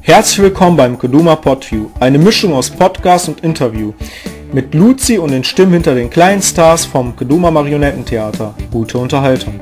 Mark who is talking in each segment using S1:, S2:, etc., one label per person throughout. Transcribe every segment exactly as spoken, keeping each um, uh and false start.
S1: Herzlich willkommen beim Keduma Podview, eine Mischung aus Podcast und Interview. Mit Luzi und den Stimmen hinter den kleinen Stars vom Keduma Marionettentheater. Gute Unterhaltung.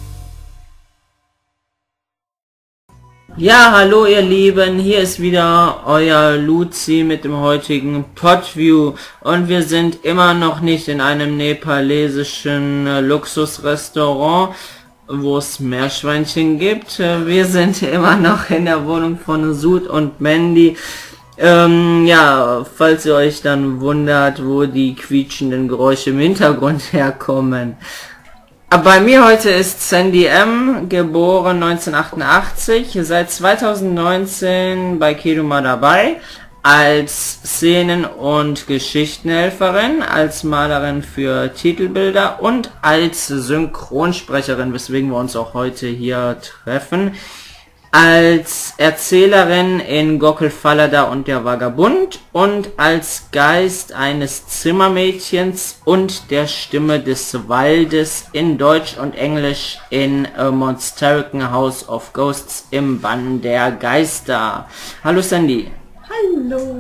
S2: Ja, hallo ihr Lieben, hier ist wieder euer Luzi mit dem heutigen Podview und wir sind immer noch nicht in einem nepalesischen äh, Luxusrestaurant, wo es Meerschweinchen gibt. Wir sind immer noch in der Wohnung von Sud und Mandy. Ähm, ja, falls ihr euch dann wundert, wo die quietschenden Geräusche im Hintergrund herkommen. Bei mir heute ist Sandy M., geboren neunzehnhundertachtundachtzig, seit zweitausendneunzehn bei Keduma dabei, als Szenen- und Geschichtenhelferin, als Malerin für Titelbilder und als Synchronsprecherin, weswegen wir uns auch heute hier treffen, als Erzählerin in Gokul Falada und der Vagabund und als Geist eines Zimmermädchens und der Stimme des Waldes in Deutsch und Englisch in A Monstericon House of Ghosts im Bann der Geister. Hallo Sandy.
S3: Hallo.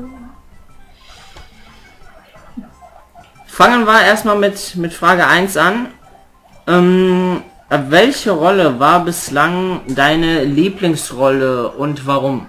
S2: Fangen wir erstmal mit, mit Frage eins an. Ähm, welche Rolle war bislang deine Lieblingsrolle und warum?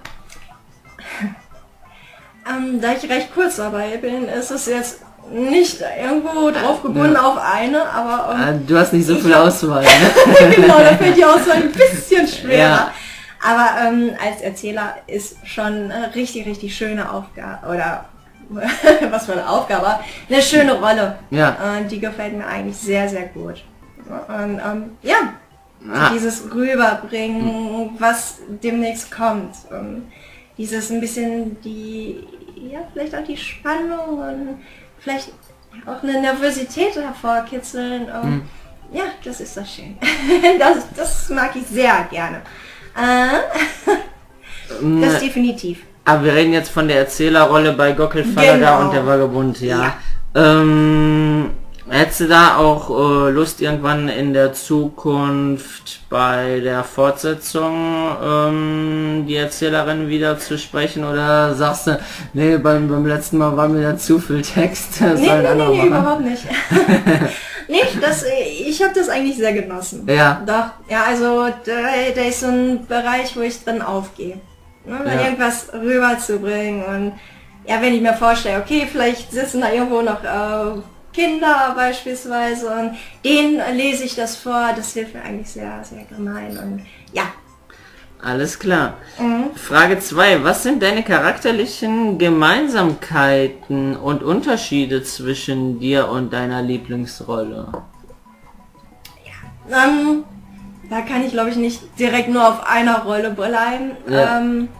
S3: Ähm, da ich recht kurz dabei bin, ist es jetzt nicht irgendwo drauf gebunden ja. auf eine, aber... Um,
S2: ah, du hast nicht so viel Auswahl, ne?
S3: Genau, da fällt die Auswahl ein bisschen schwerer. Ja. Aber ähm, als Erzähler ist schon eine richtig, richtig schöne Aufgabe, oder was für eine Aufgabe, eine schöne Rolle.
S2: Ja.
S3: Äh, die gefällt mir eigentlich sehr, sehr gut. Und ähm, ja,
S2: ah.
S3: dieses Rüberbringen, was demnächst kommt. Und dieses ein bisschen die, ja, vielleicht auch die Spannung und vielleicht auch eine Nervosität hervorkitzeln. Und, mhm. Ja, das ist das schön. das, das mag ich sehr gerne. Das definitiv.
S2: Aber wir reden jetzt von der Erzählerrolle bei Gokul Falada genau. und der Vagabund, ja. ja. Ähm, hättest du da auch äh, Lust, irgendwann in der Zukunft bei der Fortsetzung ähm, die Erzählerin wieder zu sprechen? Oder sagst du, nee, beim, beim letzten Mal war mir da zu viel Text? Das
S3: nee, nee, nee, nee, überhaupt nicht. Nee, das, ich habe das eigentlich sehr genossen.
S2: Ja.
S3: Doch, ja, also da, da ist so ein Bereich, wo ich drin aufgehe. Ne, ja. Irgendwas rüberzubringen und ja, wenn ich mir vorstelle, okay, vielleicht sitzen da irgendwo noch äh, Kinder beispielsweise und denen lese ich das vor, das hilft mir eigentlich sehr, sehr gemein und ja.
S2: Alles klar.
S3: Mhm.
S2: Frage zwei. Was sind deine charakterlichen Gemeinsamkeiten und Unterschiede zwischen dir und deiner Lieblingsrolle?
S3: Ja, ähm, da kann ich glaube ich nicht direkt nur auf einer Rolle bleiben.
S2: Ja.
S3: Ähm,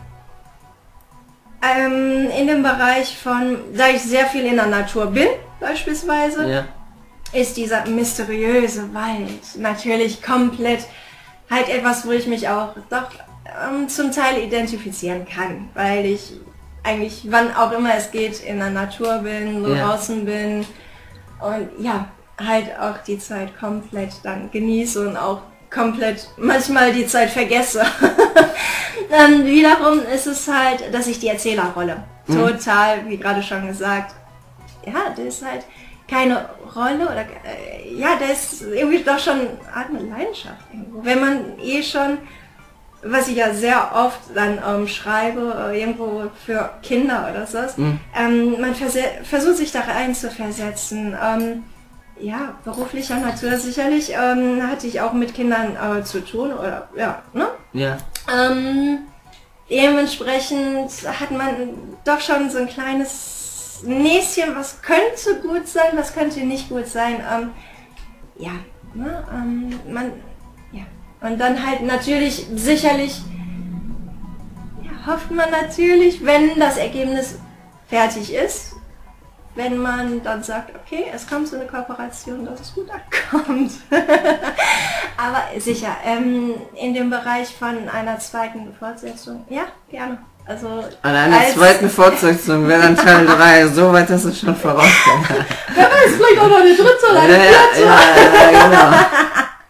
S3: ähm, in dem Bereich von, da ich sehr viel in der Natur bin, beispielsweise,
S2: ja.
S3: ist dieser mysteriöse Wald natürlich komplett halt etwas, wo ich mich auch doch ähm, zum Teil identifizieren kann, weil ich eigentlich, wann auch immer es geht, in der Natur bin,
S2: ja.
S3: draußen bin und ja, halt auch die Zeit komplett dann genieße und auch komplett manchmal die Zeit vergesse. Dann wiederum ist es halt, dass ich die Erzählerrolle mhm. total, wie gerade schon gesagt, ja, das ist halt keine Rolle oder äh, ja, da ist irgendwie doch schon eine Leidenschaft irgendwo. Wenn man eh schon, was ich ja sehr oft dann ähm, schreibe, äh, irgendwo für Kinder oder so, mhm. ähm, man versucht sich da rein zu versetzen. Ähm, ja, beruflicher Natur sicherlich ähm, hatte ich auch mit Kindern äh, zu tun oder ja, ne?
S2: Ja.
S3: Ähm, dementsprechend hat man doch schon so ein kleines Näschen, was könnte gut sein, was könnte nicht gut sein. Ähm, ja, ne, ähm, man, ja. Und dann halt natürlich, sicherlich, ja, hofft man natürlich, wenn das Ergebnis fertig ist, wenn man dann sagt, okay, es kommt so eine Kooperation, dass es gut ankommt. Aber sicher, ähm, in dem Bereich von einer zweiten Fortsetzung, ja, gerne. Also
S2: an einer zweiten Fortsetzung wäre dann Teil drei, so weit hast du schon vorausgegangen.
S3: Wer weiß, vielleicht auch noch eine dritte oder eine
S2: ja,
S3: vierte.
S2: Ja, ja, ja, genau.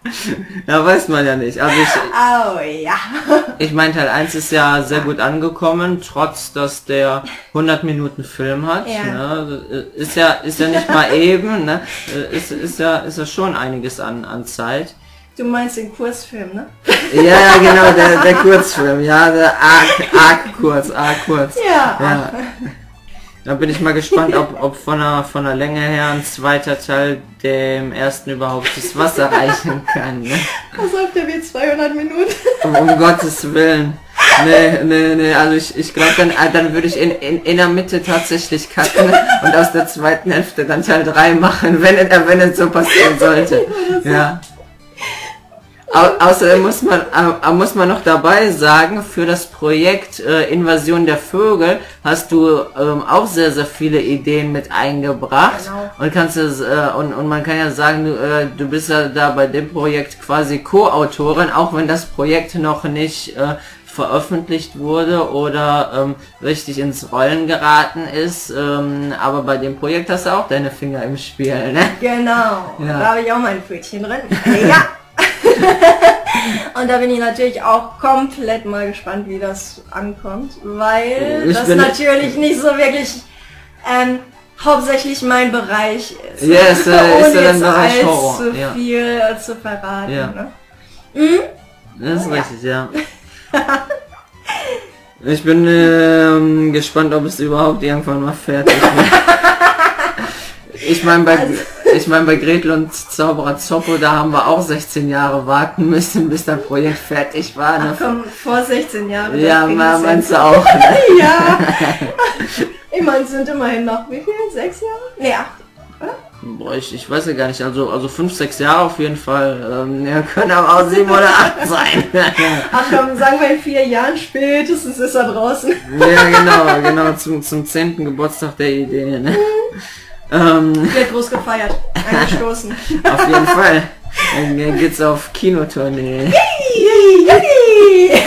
S2: Ja, weiß man ja nicht. Also ich,
S3: Oh ja.
S2: ich meine, Teil eins ist ja sehr gut angekommen, trotz dass der hundert Minuten Film hat.
S3: Ja.
S2: Ne? Ist ja ist ja nicht mal eben, ne? Ist, ist ja ist ja schon einiges an, an Zeit.
S3: Du meinst den Kurzfilm, ne?
S2: Ja, ja, genau, der, der Kurzfilm, ja, der arg, arg kurz, arg kurz.
S3: Ja.
S2: Ja. Da bin ich mal gespannt, ob, ob von der, von der Länge her ein zweiter Teil dem ersten überhaupt das Wasser reichen kann. Ne?
S3: Was sagt der wie zweihundert Minuten?
S2: Um, um Gottes Willen. Nee, nee, nee, also ich, ich glaube, dann, dann würde ich in, in, in der Mitte tatsächlich cutten und aus der zweiten Hälfte dann Teil drei machen, wenn es, wenn es so passieren sollte. Ja. Au außerdem muss man, äh, muss man noch dabei sagen, für das Projekt äh, Invasion der Vögel hast du ähm, auch sehr, sehr viele Ideen mit eingebracht.
S3: Genau.
S2: Und kannst es, äh, und, und man kann ja sagen, du, äh, du bist ja da bei dem Projekt quasi Co-Autorin, auch wenn das Projekt noch nicht äh, veröffentlicht wurde oder ähm, richtig ins Rollen geraten ist. Ähm, aber bei dem Projekt hast du auch deine Finger im Spiel, ne?
S3: Genau.
S2: Ja.
S3: Da habe ich auch mein Pfötchen drin. Ja. Und da bin ich natürlich auch komplett mal gespannt, wie das ankommt, weil
S2: Ich
S3: das
S2: bin-
S3: natürlich nicht so wirklich ähm, hauptsächlich mein Bereich ist.
S2: Ja, ist, äh,
S3: Ohne
S2: ist ja dann
S3: jetzt
S2: Bereich Horror,
S3: allzu
S2: ja.
S3: viel äh, zu verraten.
S2: Ja.
S3: Ne?
S2: Das ist richtig, ja. Ich bin ähm, gespannt, ob es überhaupt irgendwann mal fertig wird. Ich meine, bei,
S3: Also-
S2: ich mein, bei Gretel und Zauberer Zoppo, da haben wir auch sechzehn Jahre warten müssen, bis das Projekt fertig war. Ne?
S3: Ach komm, vor sechzehn Jahren.
S2: Ja,
S3: das ging
S2: ma-
S3: es
S2: meinst
S3: jetzt.
S2: du auch? Ne?
S3: Ja. Ich meine, es sind immerhin noch wie viel? Sechs Jahre? Nee, acht.
S2: Boah, ich, ich weiß ja gar nicht, also also fünf, sechs Jahre auf jeden Fall. Ähm, ja, können aber auch sieben oder acht sein.
S3: Ach komm, sagen wir in vier Jahren spätestens ist er draußen.
S2: Ja, genau, genau, zum, zum zehnten Geburtstag der Idee. Ne? Ähm,
S3: Wird groß gefeiert. Angestoßen.
S2: auf jeden Fall. Dann geht's auf Kinotournee.
S3: Yippie!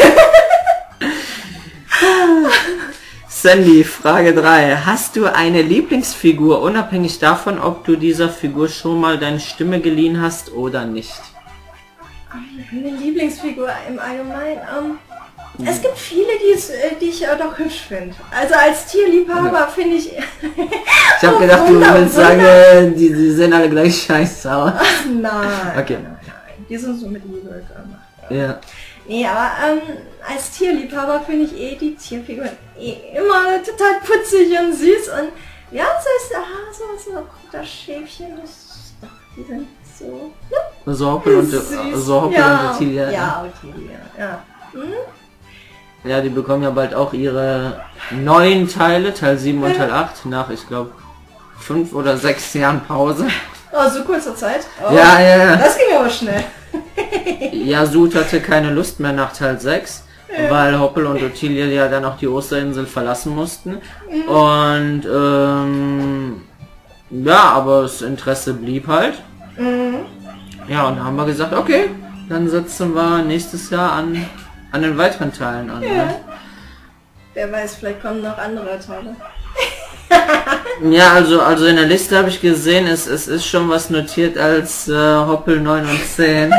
S2: Sandy, Frage drei. Hast du eine Lieblingsfigur, unabhängig davon, ob du dieser Figur schon mal deine Stimme geliehen hast oder nicht?
S3: Meine Lieblingsfigur im Allgemeinen. Ähm, es gibt viele, die, es, äh, die ich äh, doch hübsch finde. Also als Tierliebhaber finde ich...
S2: Ich habe gedacht, du
S3: Wunder,
S2: willst
S3: Wunder.
S2: sagen, äh, die, die sehen alle gleich scheiße aus.
S3: Nein.
S2: Okay.
S3: Nein, nein. Die sind so mit Liebe gemacht.
S2: Ja.
S3: Nee, aber ähm, als Tierliebhaber finde ich eh die Tierfiguren eh immer total putzig und süß und ja, so ist der Hase, so ein roter Schäfchen, das, die sind so, ne?
S2: So Hoppel und,
S3: Süß.
S2: so Hoppel
S3: ja,
S2: und Ottilia. Ja.
S3: Ja, Ottilia, ja. Hm?
S2: ja, die bekommen ja bald auch ihre neuen Teile, Teil sieben und Teil acht, nach, ich glaube, fünf oder sechs Jahren Pause.
S3: Oh, so kurzer Zeit? Oh,
S2: Ja, ja, ja.
S3: Das ging aber schnell.
S2: Ja, Sud hatte keine Lust mehr nach Teil sechs, weil Hoppel und Ottilia ja dann auch die Osterinsel verlassen mussten. Und ähm, ja, aber das Interesse blieb halt.
S3: Mhm.
S2: Ja, und dann haben wir gesagt, okay, dann setzen wir nächstes Jahr an, an den weiteren Teilen an.
S3: Ja.
S2: Ne?
S3: Wer weiß, vielleicht kommen noch andere Teile.
S2: Ja, also also in der Liste habe ich gesehen, es, es ist schon was notiert als äh, Hoppel neun und zehn.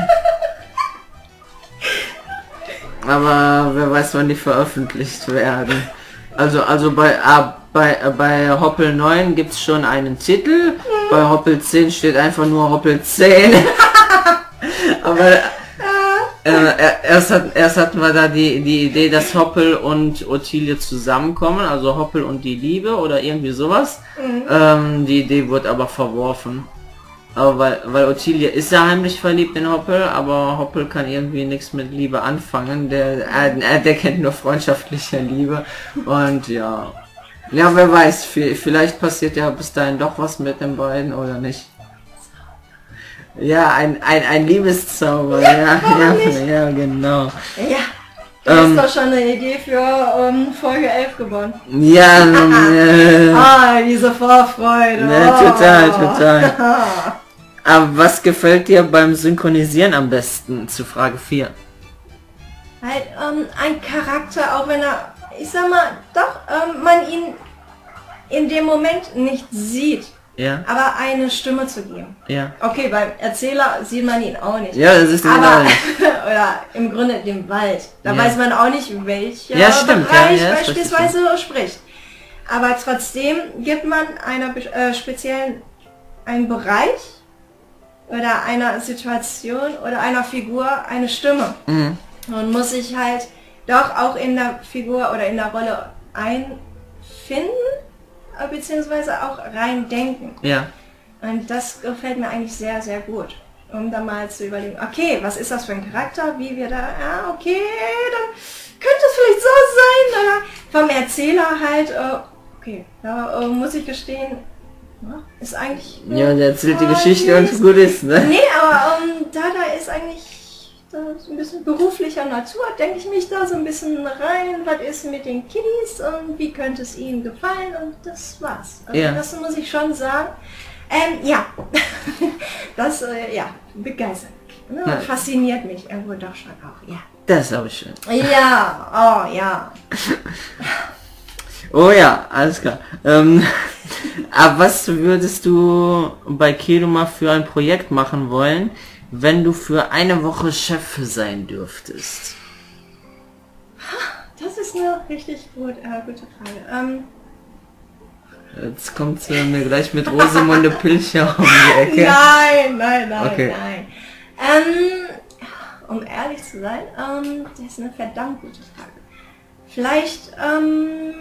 S2: Aber wer weiß, wann die veröffentlicht werden. Also also bei ah, bei äh, bei Hoppel neun gibt's schon einen Titel, bei Hoppel zehn steht einfach nur Hoppel zehn. Aber äh, erst, hat, erst hatten wir da die, die Idee, dass Hoppel und Ottilie zusammenkommen, also Hoppel und die Liebe oder irgendwie sowas.
S3: Mhm.
S2: Ähm, die Idee wurde aber verworfen. Aber weil, weil Ottilie ist ja heimlich verliebt in Hoppel, aber Hoppel kann irgendwie nichts mit Liebe anfangen. Der, äh, der kennt nur freundschaftliche Liebe. Und ja. Ja, wer weiß, vielleicht passiert ja bis dahin doch was mit den beiden oder nicht. Ja, ein, ein, ein Liebeszauber, ja, ja, ja, ja, genau.
S3: Ja, du
S2: Ähm,
S3: hast doch schon eine Idee für ähm, Folge elf gewonnen.
S2: Ja, äh,
S3: Ah, diese Vorfreude.
S2: ne,
S3: Oh.
S2: total, total. Aber was gefällt dir beim Synchronisieren am besten? Zu Frage vier.
S3: Halt ähm, ein Charakter, auch wenn er, ich sag mal, doch, ähm, man ihn in dem Moment nicht sieht.
S2: Ja.
S3: aber eine Stimme zu geben.
S2: Ja.
S3: Okay, beim Erzähler sieht man ihn auch nicht.
S2: Ja, das ist den
S3: aber,
S2: nicht.
S3: oder im Grunde dem Wald. Da
S2: Ja.
S3: weiß man auch nicht, welcher
S2: Ja, stimmt,
S3: Bereich
S2: ja, ja,
S3: beispielsweise spricht. Aber trotzdem gibt man einer äh, speziellen einen Bereich oder einer Situation oder einer Figur eine Stimme.
S2: Mhm.
S3: Und muss sich halt doch auch in der Figur oder in der Rolle einfinden, beziehungsweise auch rein denken.
S2: Ja.
S3: Und das gefällt mir eigentlich sehr, sehr gut. Um dann mal zu überlegen, okay, was ist das für ein Charakter, wie wir da, ja, okay, dann könnte es vielleicht so sein, oder vom Erzähler halt, äh, okay, da äh, muss ich gestehen, ja, ist eigentlich...
S2: Ja, der erzählt die
S3: äh,
S2: Geschichte und gut ist, ne?
S3: Nee, aber ähm, da, da ist eigentlich da so ein bisschen beruflicher Natur, denke ich mich da so ein bisschen rein, was ist mit den Kiddies und wie könnte es ihnen gefallen und das war's. Also
S2: Ja.
S3: das muss ich schon sagen. Ähm, ja, das, äh, ja, begeistert. Ne?
S2: Ja.
S3: Fasziniert mich irgendwo doch schon auch, ja.
S2: Das ist aber schön.
S3: Ja, oh ja.
S2: Oh ja, alles klar. Ähm, aber was würdest du bei Keduma für ein Projekt machen wollen, wenn du für eine Woche Chef sein dürftest?
S3: Das ist eine richtig gut, äh, gute Frage. Ähm,
S2: Jetzt kommt sie mir gleich mit Rosamunde Pilcher um die Ecke.
S3: Nein, nein, nein,
S2: Okay.
S3: nein. Ähm, um ehrlich zu sein, ähm, das ist eine verdammt gute Frage. Vielleicht, ähm...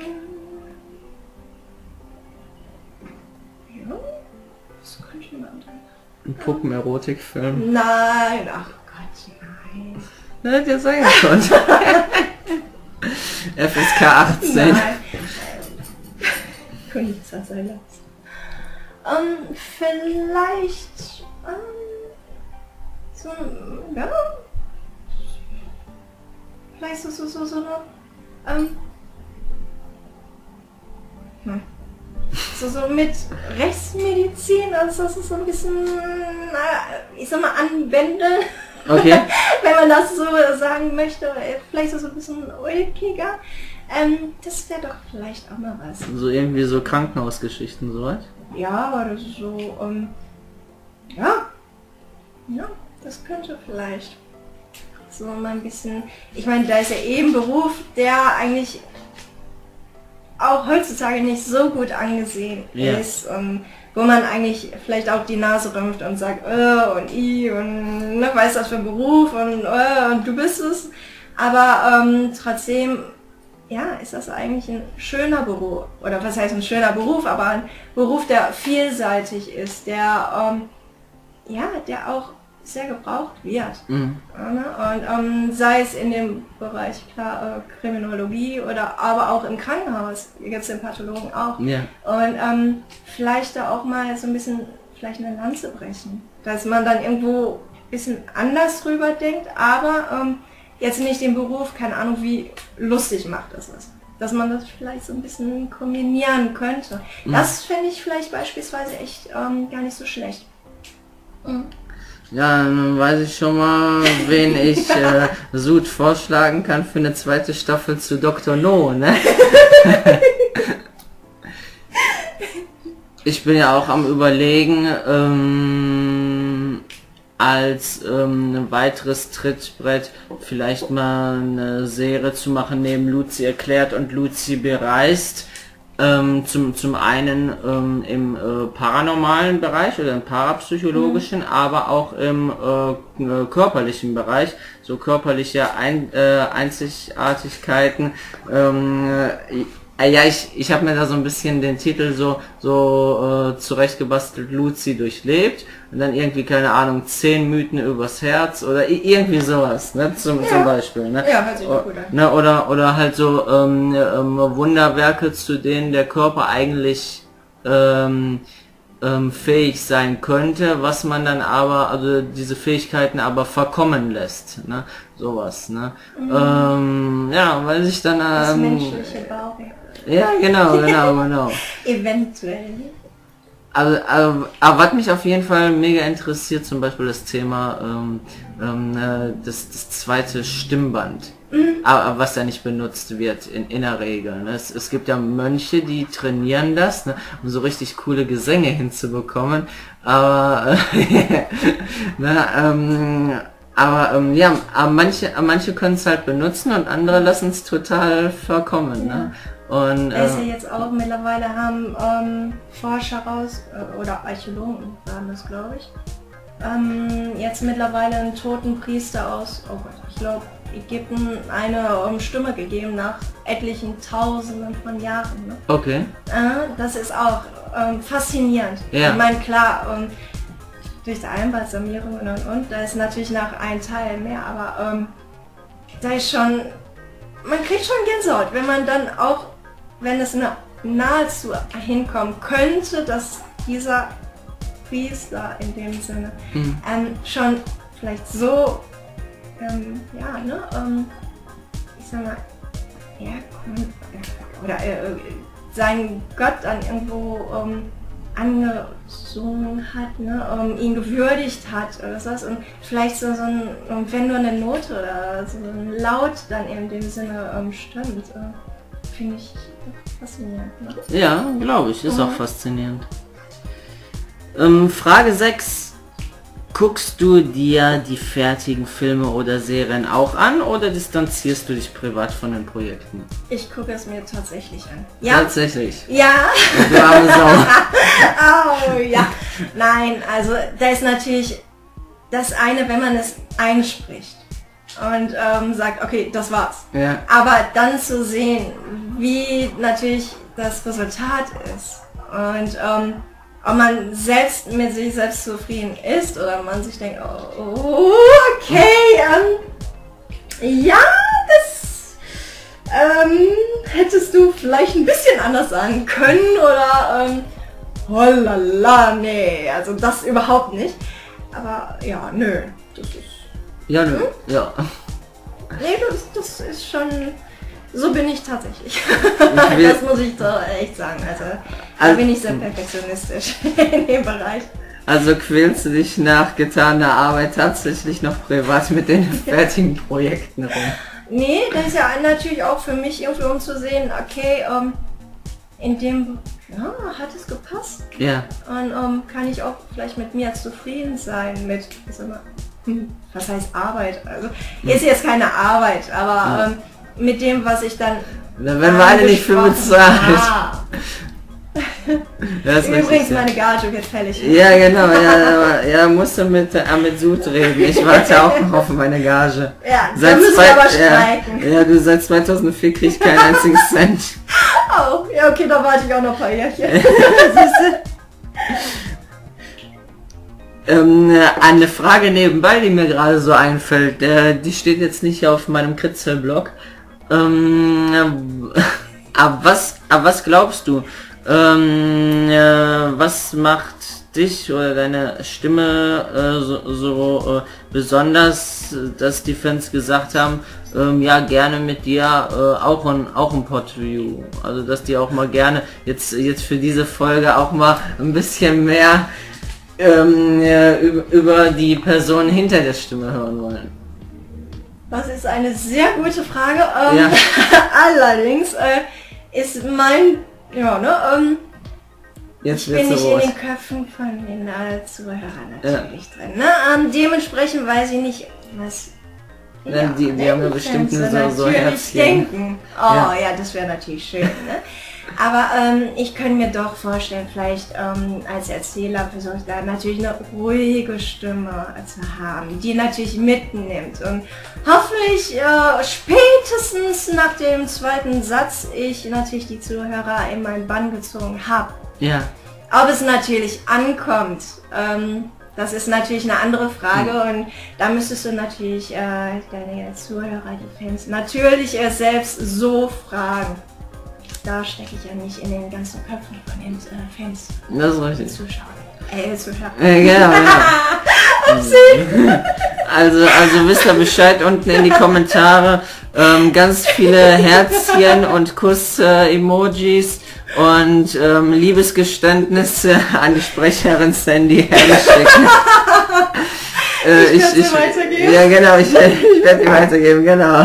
S3: Ja, was könnte ich mir andenken?
S2: Ein Puppenerotikfilm.
S3: Nein, ach Gott, nein.
S2: Na, hätte ja sein können. F S K achtzehn.
S3: Nein. Könnte ich das sein lassen. Ähm, vielleicht, ähm, so, ja, vielleicht so, so, so, so eine, ähm, hm. so, so mit Rechtsmedizin, also das ist so ein bisschen, äh, ich sag mal, anwenden.
S2: Okay.
S3: Wenn man das so sagen möchte, vielleicht so ein bisschen ulkiger. Ähm, das wäre doch vielleicht auch mal was.
S2: So irgendwie so Krankenhausgeschichten, sowas?
S3: Ja, aber das ist so, ähm, ja, ja, das könnte vielleicht so mal ein bisschen, ich meine, da ist ja eben ein Beruf, der eigentlich auch heutzutage nicht so gut angesehen
S2: Ja.
S3: ist, und wo man eigentlich vielleicht auch die Nase rümpft und sagt, äh, und i, und ne, weiß das für ein Beruf, und äh, und du bist es, aber ähm, trotzdem, ja, ist das eigentlich ein schöner Beruf, oder was heißt ein schöner Beruf, aber ein Beruf, der vielseitig ist, der, ähm, ja, der auch sehr gebraucht wird.
S2: Mhm.
S3: Ja, ne? Und ähm, sei es in dem Bereich, klar, äh, Kriminologie oder aber auch im Krankenhaus, hier gibt es den Pathologen auch.
S2: Ja.
S3: Und ähm, vielleicht da auch mal so ein bisschen, vielleicht eine Lanze brechen, dass man dann irgendwo ein bisschen anders drüber denkt, aber ähm, jetzt nicht den Beruf, keine Ahnung, wie lustig macht das was. Dass man das vielleicht so ein bisschen kombinieren könnte.
S2: Mhm.
S3: Das fände ich vielleicht beispielsweise echt ähm, gar nicht so schlecht. Mhm.
S2: Ja, dann weiß ich schon mal, wen ich äh, Sud vorschlagen kann für eine zweite Staffel zu Doktor No, ne? Ich bin ja auch am Überlegen, ähm, als ähm, ein weiteres Trittbrett vielleicht mal eine Serie zu machen, neben Luzi erklärt und Luzi bereist. Ähm, zum, zum einen ähm, im äh, paranormalen Bereich oder im parapsychologischen, mhm. aber auch im äh, äh, körperlichen Bereich, so körperliche Ein äh, Einzigartigkeiten. Ähm, äh, ja, ich, ich habe mir da so ein bisschen den Titel so, so äh, zurechtgebastelt, Luzi durchlebt, und dann irgendwie, keine Ahnung, zehn Mythen übers Herz oder irgendwie sowas, ne, zum,
S3: ja.
S2: zum Beispiel, ne?
S3: Ja, hört sich doch gut an.
S2: Ne, oder, oder halt so ähm, ähm, Wunderwerke, zu denen der Körper eigentlich ähm, ähm, fähig sein könnte, was man dann aber, also diese Fähigkeiten aber verkommen lässt, ne, sowas, ne, mhm. ähm, ja, weil sich dann,
S3: das
S2: ähm,
S3: menschliche Bauwerk.
S2: Ja, genau, genau, genau.
S3: Eventuell.
S2: Also, aber, aber was mich auf jeden Fall mega interessiert, zum Beispiel das Thema ähm, ähm, äh, das, das zweite Stimmband, mhm. aber was ja nicht benutzt wird in, in der Regel. Ne? Es, es gibt ja Mönche, die trainieren das, ne? Um so richtig coole Gesänge hinzubekommen, aber äh, ne, ähm, aber ähm, ja, aber manche, manche können es halt benutzen und andere lassen es total verkommen. Ja. Ne? Und,
S3: da ist ja jetzt auch, mittlerweile haben ähm, Forscher raus, äh, oder Archäologen waren das, glaube ich, ähm, jetzt mittlerweile einen toten Priester aus, oh Gott, ich glaube, Ägypten eine ähm, Stimme gegeben nach etlichen Tausenden von Jahren. Ne?
S2: Okay.
S3: Äh, das ist auch ähm, faszinierend.
S2: Ja.
S3: Ich meine, klar, ähm, durch die Einbalsamierung und und und, da ist natürlich noch ein Teil mehr, aber ähm, da ist schon, man kriegt schon Gänsehaut, wenn man dann auch, wenn es na, nahezu hinkommen könnte, dass dieser Priester in dem Sinne mhm. ähm, schon vielleicht so, ähm, ja, ne, ähm, ich sag mal, ja, oder äh, seinen Gott dann irgendwo ähm, angesungen hat, ne, um, ihn gewürdigt hat oder was, und vielleicht so, so ein, wenn nur eine Note oder so ein Laut dann in dem Sinne ähm, stimmt, äh, finde ich faszinierend. Ne?
S2: Ja, glaube ich, ist mhm. auch faszinierend. Ähm, Frage sechs. Guckst du dir die fertigen Filme oder Serien auch an oder distanzierst du dich privat von den Projekten?
S3: Ich gucke es mir tatsächlich an. Ja.
S2: Tatsächlich?
S3: Ja.
S2: Du arme Sau.
S3: Oh ja. Nein, also da ist natürlich das eine, wenn man es einspricht und ähm, sagt, okay, das war's.
S2: Ja.
S3: Aber dann zu sehen, wie natürlich das Resultat ist und ähm, ob man selbst mit sich selbst zufrieden ist oder man sich denkt, oh, okay, ähm, ja, das ähm, hättest du vielleicht ein bisschen anders sagen können oder ähm, holala, nee, also das überhaupt nicht. Aber ja, nö, das ist...
S2: Ja, nö, hm? ja.
S3: Nee, das, das ist schon... So bin ich tatsächlich. Ich das muss ich doch echt sagen. Also, also da bin ich sehr perfektionistisch in dem Bereich.
S2: Also quälst du dich nach getaner Arbeit tatsächlich noch privat mit den fertigen Projekten rum?
S3: Nee, das ist ja natürlich auch für mich irgendwie, um zu sehen, okay, um, in dem, ja, hat es gepasst.
S2: Ja.
S3: Und um, kann ich auch vielleicht mit mir zufrieden sein mit, ich sag mal, was heißt Arbeit? Also ist jetzt keine Arbeit, aber um, mit dem, was ich dann...
S2: Da werden wir alle nicht für bezahlt.
S3: Ah. Übrigens, richtig, meine Gage wird fällig.
S2: Ja, genau. Ja, aber, ja, musst du mit, äh, mit Sud reden. Ich warte auch noch auf meine Gage.
S3: Ja, da müssen wir aber streiken.
S2: Ja, ja, du seit zweitausendvier kriegst keinen einzigen Cent.
S3: Oh, ja, okay, da warte ich auch noch ein paar Jährchen.
S2: ähm, eine Frage nebenbei, die mir gerade so einfällt, äh, die steht jetzt nicht auf meinem Kritzel-Blog. Ähm, aber was, aber was glaubst du? Ähm, äh, was macht dich oder deine Stimme äh, so, so äh, besonders, dass die Fans gesagt haben, ähm, ja, gerne mit dir äh, auch ein auch ein Podview, also dass die auch mal gerne jetzt jetzt für diese Folge auch mal ein bisschen mehr ähm, äh, über, über die Person hinter der Stimme hören wollen.
S3: Das ist eine sehr gute Frage. Ähm,
S2: ja.
S3: Allerdings äh, ist mein, ja, ne, ähm,
S2: Jetzt
S3: ich bin nicht in den Köpfen von den äh, Zuhörern natürlich ja. drin. Ne? Ähm, dementsprechend weiß ich nicht, was
S2: ja, die, die haben ja bestimmt nur so, so Herzchen.
S3: Denken. Oh ja, ja das wäre natürlich schön. Ne? Aber ähm, ich könnte mir doch vorstellen, vielleicht ähm, als Erzähler versuche ich da natürlich eine ruhige Stimme zu haben, die natürlich mitnimmt. Und hoffentlich äh, spätestens nach dem zweiten Satz ich natürlich die Zuhörer in meinen Bann gezogen habe.
S2: Ja.
S3: Ob es natürlich ankommt, ähm, das ist natürlich eine andere Frage mhm. und da müsstest du natürlich äh, deine Zuhörer, die Fans, natürlich äh, selbst so fragen. Da stecke ich ja nicht in den ganzen Köpfen von den äh, Fans.
S2: Das ist richtig.
S3: Zuschauer. Äh, Zuschauer.
S2: Äh, genau, ja. also, also wisst ihr Bescheid unten in die Kommentare. Ähm, ganz viele Herzchen und Kuss-Emojis äh, und ähm, Liebesgeständnisse an die Sprecherin Sandy Herrlich schicken. Äh,
S3: ich werde dir weitergeben.
S2: Ja, genau, ich, ich werde dir weitergeben, genau.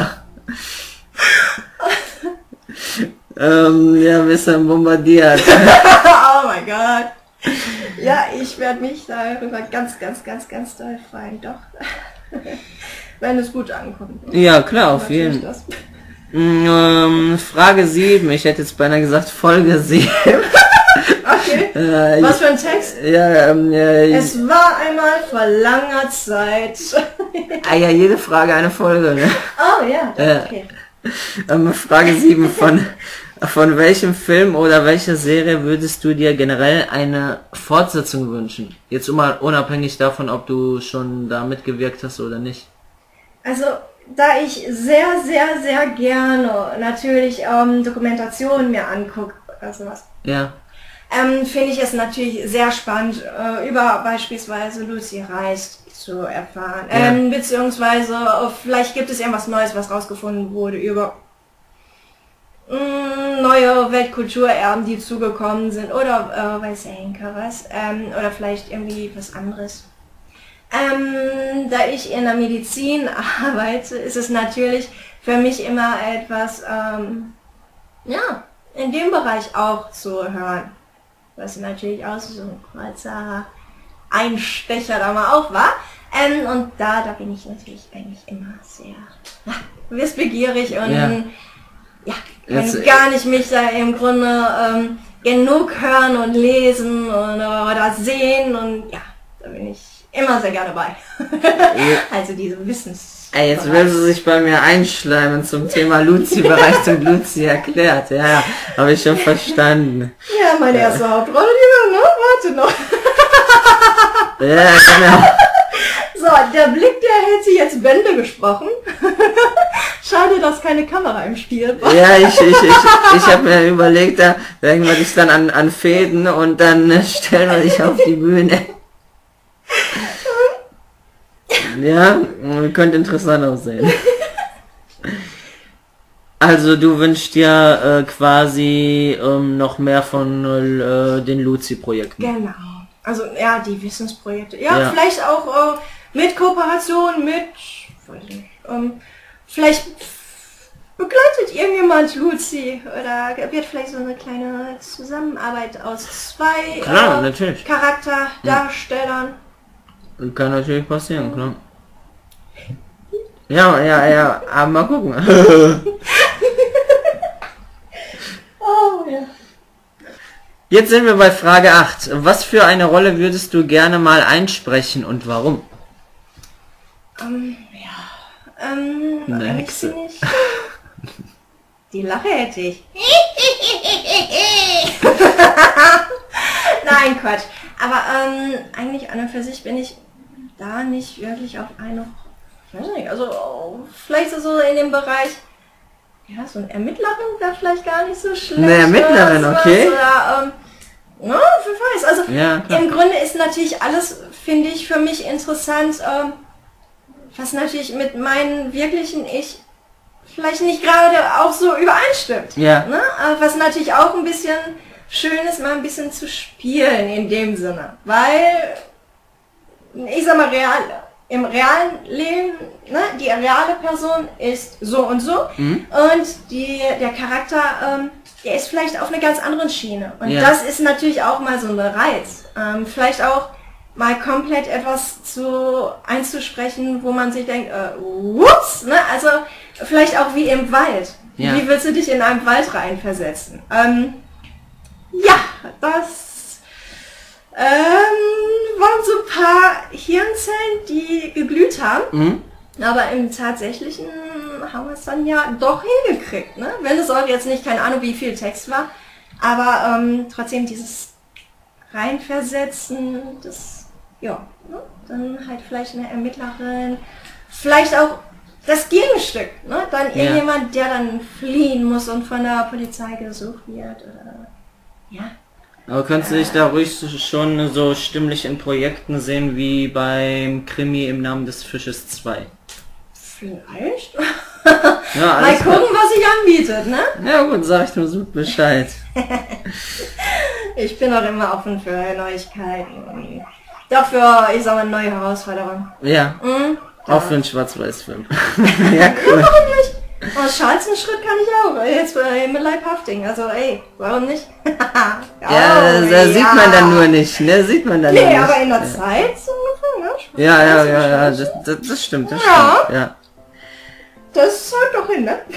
S2: ähm, ja, ein bisschen bombardiert.
S3: Oh mein Gott. Ja, ich werde mich darüber ganz, ganz, ganz, ganz doll freuen. Doch. Wenn es gut ankommt.
S2: Ja, klar, auf jeden Fall. Ähm, Frage sieben. Ich hätte jetzt beinahe gesagt Folge sieben.
S3: Okay.
S2: Äh,
S3: Was für ein Text?
S2: Ja, ähm, ja,
S3: es war einmal vor langer Zeit.
S2: Ah ja, jede Frage eine Folge, ne?
S3: Oh ja, okay.
S2: Äh, ähm, Frage sieben. Von, von welchem Film oder welcher Serie würdest du dir generell eine Fortsetzung wünschen? Jetzt mal unabhängig davon, ob du schon da mitgewirkt hast oder nicht.
S3: Also, da ich sehr, sehr, sehr gerne natürlich ähm, Dokumentationen mir angucke, also was.
S2: Ja.
S3: Ähm, finde ich es natürlich sehr spannend, äh, über beispielsweise Lucy reist zu erfahren.
S2: Ja.
S3: Ähm, beziehungsweise äh, vielleicht gibt es irgendwas Neues, was rausgefunden wurde über mh, neue Weltkulturerben, die zugekommen sind, oder äh, weiß der Henker was, ähm, oder vielleicht irgendwie was anderes. Ähm, da ich in der Medizin arbeite, ist es natürlich für mich immer etwas, ähm, ja, in dem Bereich auch zu hören. Was natürlich auch so ein kurzer Einstecher da mal auch war. Ähm, und da, da bin ich natürlich eigentlich immer sehr ja, wissbegierig und
S2: ja,
S3: ja kann Jetzt, gar nicht mich da im Grunde ähm, genug hören und lesen und, oder sehen und ja, da bin ich immer sehr gerne bei. Also diese Wissens...
S2: Ey, jetzt will sie sich bei mir einschleimen zum Thema Lucy, bereits und Lucy erklärt. Ja, ja, habe ich schon verstanden.
S3: Ja, meine erste ja. Hauptrolle, die wir, ne? Warte noch.
S2: Ja, genau.
S3: So, der Blick, der hätte jetzt Bände gesprochen. Schade, dass keine Kamera im Spiel war.
S2: Ja, ich, ich, ich, ich habe mir überlegt, da hängen wir dich dann an, an Fäden und dann äh, stellen wir dich auf die Bühne. Ja, könnte interessant aussehen. Also du wünschst dir äh, quasi ähm, noch mehr von äh, den Lucy-Projekten.
S3: Genau. Also ja, die Wissensprojekte. Ja, ja. Vielleicht auch äh, mit Kooperation, mit, weiß nicht, ähm, vielleicht begleitet irgendjemand Lucy oder wird vielleicht so eine kleine Zusammenarbeit aus zwei
S2: Klar,
S3: äh,
S2: natürlich.
S3: Charakterdarstellern.
S2: Kann natürlich passieren, klar. Ja, ja, ja, aber mal gucken.
S3: Oh, ja.
S2: Jetzt sind wir bei Frage acht. Was für eine Rolle würdest du gerne mal einsprechen und warum?
S3: Um, ja, ähm,
S2: eine Hexe.
S3: Nicht. Die Lache hätte ich. Nein, Quatsch. Aber ähm, eigentlich an und für sich bin ich da nicht wirklich auf eine, ich weiß nicht, also vielleicht so in dem Bereich, ja, so eine Ermittlerin wäre vielleicht gar nicht so schlecht.
S2: Eine Ermittlerin,
S3: oder
S2: okay.
S3: Oder, ähm, ja, wer weiß. Also
S2: ja,
S3: im Grunde ist natürlich alles, finde ich, für mich interessant, ähm, was natürlich mit meinem wirklichen Ich vielleicht nicht gerade auch so übereinstimmt.
S2: Ja.
S3: Ne? Was natürlich auch ein bisschen schön ist, mal ein bisschen zu spielen in dem Sinne. Weil, ich sag mal, real, im realen Leben, ne, die reale Person ist so und so
S2: mhm.
S3: und die, der Charakter, ähm, der ist vielleicht auf einer ganz anderen Schiene. Und
S2: ja.
S3: das ist natürlich auch mal so ein Reiz. Ähm, vielleicht auch mal komplett etwas zu einzusprechen, wo man sich denkt, äh, ups, ne? Also vielleicht auch wie im Wald.
S2: Ja.
S3: Wie willst du dich in einen Wald reinversetzen? Ähm, ja, das ähm, waren so ein paar Hirnzellen, die geglüht haben.
S2: Mhm.
S3: Aber im Tatsächlichen haben wir es dann ja doch hingekriegt, ne? Wenn es auch jetzt nicht, keine Ahnung, wie viel Text war, aber ähm, trotzdem dieses Reinversetzen, das, ja, ne? Dann halt vielleicht eine Ermittlerin, vielleicht auch das Gegenstück, ne? Dann
S2: ja.
S3: irgendjemand, der dann fliehen muss und von der Polizei gesucht wird, oder, ja.
S2: Aber könntest du dich da ruhig schon so stimmlich in Projekten sehen wie beim Krimi Im Namen des Fisches zwei?
S3: Vielleicht.
S2: Ja,
S3: mal gucken, was sich anbietet, ne?
S2: Ja gut, sag ich nur so Bescheid.
S3: Ich bin auch immer offen für Neuigkeiten. dafür, ich sag mal, neue Herausforderung.
S2: Ja,
S3: Mhm.
S2: auch für einen Schwarz-Weiß-Film. Ja, cool.
S3: Warum nicht? Oh, Schalzenschritt kann ich auch. Jetzt äh, mit Leibhafting. Also ey, warum nicht?
S2: Ja,
S3: Oh,
S2: da sieht man dann nur nicht, ne? Sieht man dann nur
S3: Nee,
S2: nicht.
S3: aber in der
S2: ja.
S3: Zeit so ungefähr, ne?
S2: Ja, ja, ja, ja, das, das, das stimmt, das
S3: Ja.
S2: stimmt, ja.
S3: Das zahlt doch hin, ne?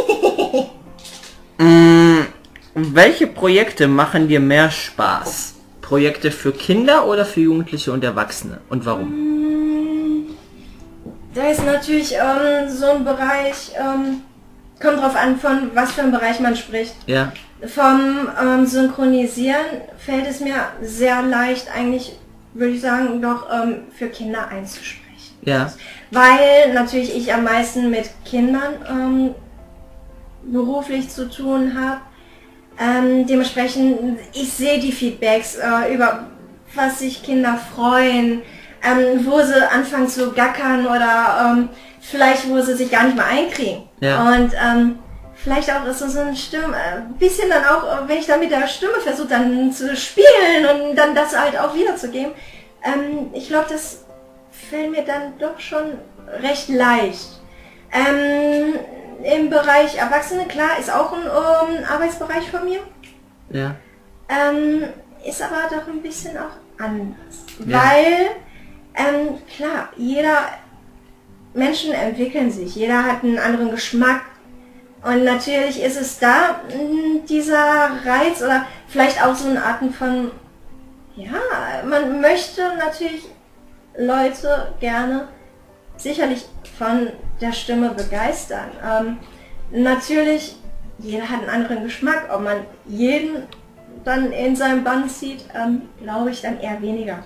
S2: Mm, welche Projekte machen dir mehr Spaß? Projekte für Kinder oder für Jugendliche und Erwachsene? Und warum?
S3: Da ist natürlich ähm, so ein Bereich, ähm, kommt drauf an, von was für einem Bereich man spricht.
S2: Ja.
S3: Vom ähm, Synchronisieren fällt es mir sehr leicht, eigentlich, würde ich sagen, doch ähm, für Kinder einzusprechen.
S2: Ja.
S3: Weil natürlich ich am meisten mit Kindern ähm, beruflich zu tun habe. Ähm, dementsprechend, ich sehe die Feedbacks äh, über was sich Kinder freuen, ähm, wo sie anfangen zu gackern oder ähm, vielleicht wo sie sich gar nicht mehr einkriegen.
S2: Ja.
S3: Und ähm, vielleicht auch ist so eine Stimme, ein bisschen dann auch, wenn ich dann mit der Stimme versuche dann zu spielen und dann das halt auch wiederzugeben. Ähm, ich glaube, das fällt mir dann doch schon recht leicht. Ähm, Im Bereich Erwachsene, klar, ist auch ein um, Arbeitsbereich von mir.
S2: Ja.
S3: Ähm, ist aber doch ein bisschen auch anders.
S2: Ja.
S3: Weil, ähm, klar, jeder Menschen entwickeln sich, jeder hat einen anderen Geschmack. Und natürlich ist es da mh, dieser Reiz oder vielleicht auch so eine Art von, ja, man möchte natürlich Leute gerne sicherlich von der Stimme begeistern. Ähm, natürlich, jeder hat einen anderen Geschmack. Ob man jeden dann in seinem Band zieht, ähm, glaube ich dann eher weniger.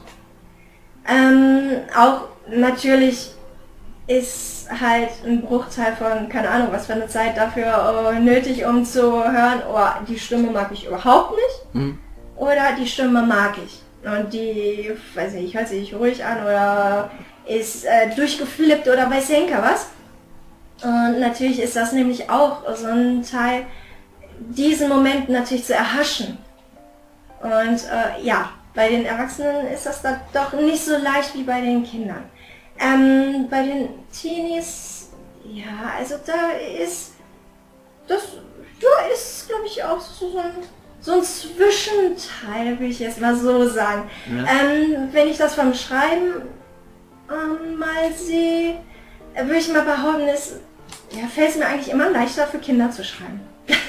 S3: Ähm, auch natürlich ist halt ein Bruchteil von, keine Ahnung, was für eine Zeit dafür äh, nötig, um zu hören, oh, die Stimme mag ich überhaupt nicht.
S2: Mhm.
S3: Oder die Stimme mag ich. Und die, weiß nicht, hört sich ruhig an oder ist äh, durchgeflippt oder weiß Henker was. Und natürlich ist das nämlich auch so ein Teil, diesen Moment natürlich zu erhaschen. Und äh, ja, bei den Erwachsenen ist das da doch nicht so leicht wie bei den Kindern. Ähm, bei den Teenies, ja, also da ist, das, da ist, glaube ich, auch so ein, so ein Zwischenteil, will ich jetzt mal so sagen.
S2: Ja.
S3: Ähm, wenn ich das vom Schreiben ähm, mal sehe, äh, würde ich mal behaupten, ist, ja, fällt es mir eigentlich immer leichter für Kinder zu schreiben.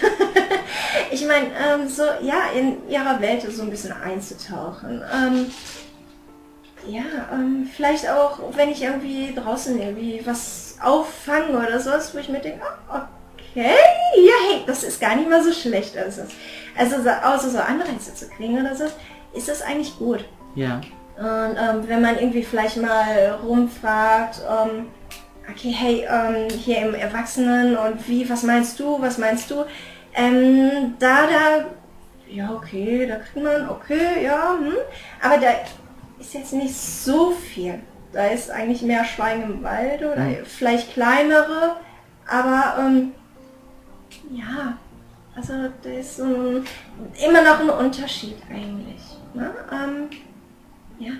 S3: Ich meine, ähm, so, ja, in ihrer Welt so ein bisschen einzutauchen. Ähm, ja, ähm, vielleicht auch, wenn ich irgendwie draußen irgendwie was auffange oder sowas, wo ich mir denke, oh, okay, ja, hey, das ist gar nicht mal so schlecht. Also, also so, außer so Anreize zu kriegen oder so, ist das eigentlich gut.
S2: Ja.
S3: Und ähm, wenn man irgendwie vielleicht mal rumfragt, ähm, okay, hey, ähm, hier im Erwachsenen und wie, was meinst du, was meinst du? Ähm, da, da, ja, okay, da kriegt man, okay, ja, hm, aber da ist jetzt nicht so viel. Da ist eigentlich mehr Schweigen im Wald oder
S2: Mhm.
S3: vielleicht kleinere, aber ähm, ja, also da ist so ein, immer noch ein Unterschied eigentlich. Ne? Ähm, ja.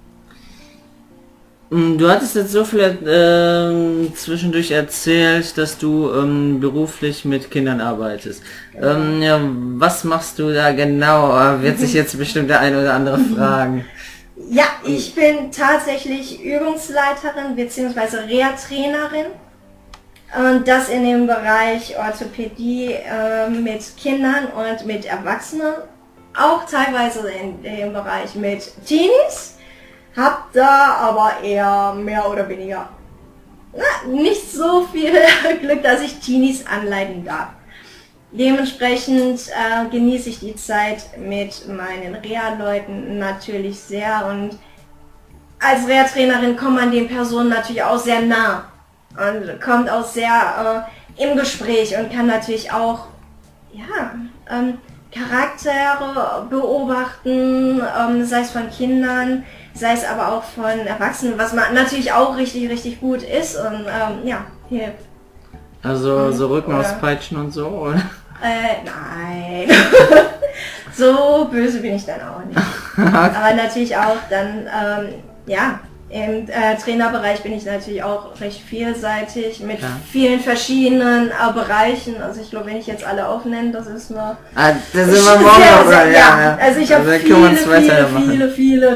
S2: Du hattest jetzt so viel äh, zwischendurch erzählt, dass du ähm, beruflich mit Kindern arbeitest.
S3: Ja.
S2: Ähm, ja, was machst du da genau? Wird sich jetzt bestimmt der eine oder andere fragen.
S3: Ja, ich bin tatsächlich Übungsleiterin bzw. Reha-Trainerin und das in dem Bereich Orthopädie äh, mit Kindern und mit Erwachsenen, auch teilweise in dem Bereich mit Teenies. Hab da aber eher mehr oder weniger na, nicht so viel Glück, dass ich Teenies anleiten darf. Dementsprechend äh, genieße ich die Zeit mit meinen Reha-Leuten natürlich sehr und als Reha-Trainerin kommt man den Personen natürlich auch sehr nah und kommt auch sehr äh, im Gespräch und kann natürlich auch ja, ähm, Charaktere beobachten, ähm, sei es von Kindern, sei es aber auch von Erwachsenen, was man natürlich auch richtig, richtig gut ist und ähm, ja, hier.
S2: Also so Rücken
S3: Oder-
S2: auspeitschen und so, oder?
S3: Äh, nein. So böse bin ich dann auch nicht. Aber natürlich auch dann, ähm, ja, im äh, Trainerbereich bin ich natürlich auch recht vielseitig mit ja. vielen verschiedenen äh, Bereichen. Also ich glaube, wenn ich jetzt alle aufnenne, das ist nur...
S2: Ah, das sind wir morgen sehr, sehr,
S3: ja, ja. ja. Also ich habe also viele, viele, viele, viele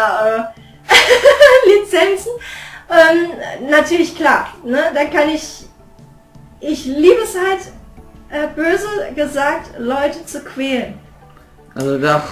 S3: Trainer-Lizenzen. Äh, ähm, natürlich klar, ne? Da kann ich... Ich liebe es halt, äh, böse gesagt, Leute zu quälen.
S2: Also doch.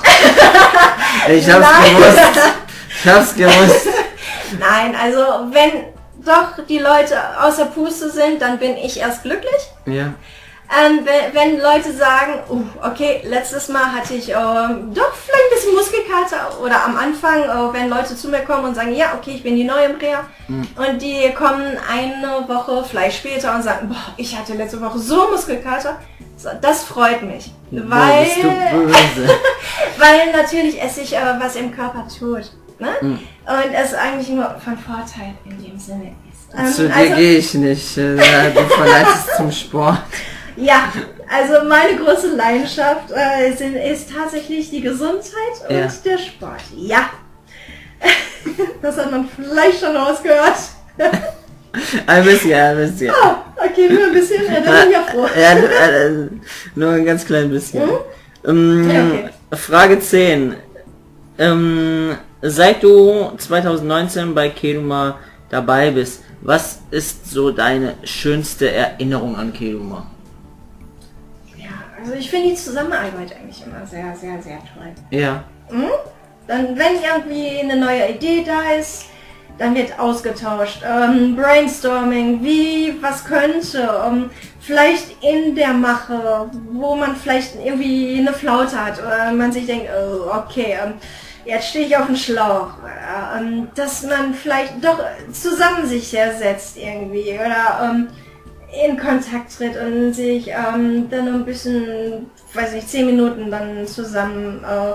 S2: Ich hab's Nein. gewusst. Ich hab's gewusst.
S3: Nein, also wenn doch die Leute außer Puste sind, dann bin ich erst glücklich.
S2: Ja.
S3: Ähm, wenn, wenn Leute sagen, uh, okay, letztes Mal hatte ich äh, doch vielleicht ein bisschen Muskelkater oder am Anfang, äh, wenn Leute zu mir kommen und sagen, ja, okay, ich bin die neue im Reha mhm. und die kommen eine Woche vielleicht später und sagen, boah, ich hatte letzte Woche so Muskelkater, so, das freut mich,
S2: ja,
S3: weil,
S2: bist du böse.
S3: weil natürlich es sich äh, was im Körper tut. Ne? Mhm. Und es eigentlich nur von Vorteil in dem Sinne ist.
S2: Ähm, Zu dir also, gehe ich nicht, äh, du verleitest zum Sport.
S3: Ja, also meine große Leidenschaft äh, sind, ist tatsächlich die Gesundheit und ja. der Sport. Ja, das hat man vielleicht schon rausgehört.
S2: Ein bisschen, ein bisschen.
S3: Oh, okay, nur ein bisschen, ja, da bin ich ja froh.
S2: Ja, äh, nur ein ganz klein bisschen. Mhm. Ähm, ja, okay. Frage zehn. Ähm, seit du zwanzig neunzehn bei Keduma dabei bist, was ist so deine schönste Erinnerung an Keduma?
S3: Ja, also ich finde die Zusammenarbeit eigentlich immer sehr, sehr, sehr toll.
S2: Ja.
S3: Mhm. Dann, wenn irgendwie eine neue Idee da ist, dann wird ausgetauscht. Ähm, Brainstorming, wie, was könnte, ähm, vielleicht in der Mache, wo man vielleicht irgendwie eine Flaute hat oder man sich denkt, oh, okay, ähm, jetzt stehe ich auf dem Schlauch, ähm, dass man vielleicht doch zusammen sich setzt irgendwie oder ähm, in Kontakt tritt und sich ähm, dann noch ein bisschen, weiß nicht, zehn Minuten dann zusammen äh,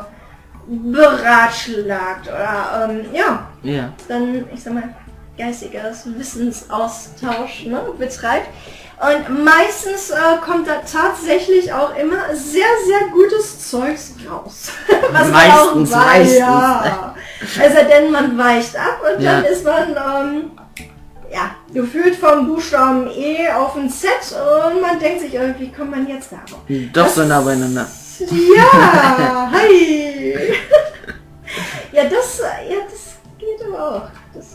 S3: beratschlagt oder ähm, ja,
S2: ja,
S3: dann, ich sag mal, geistiges Wissensaustausch ne, betreibt. Und meistens äh, kommt da tatsächlich auch immer sehr, sehr gutes Zeugs raus. Was
S2: meistens,
S3: man auch weiß,
S2: meistens.
S3: Ja. Also denn man weicht ab und
S2: ja.
S3: dann ist man ähm, ja, gefühlt vom Buchstaben E auf ein Z und man denkt sich, äh, wie kommt man jetzt darauf?
S2: Doch so nah beieinander.
S3: Ja, hi! Ja, das, ja, das geht aber auch. Das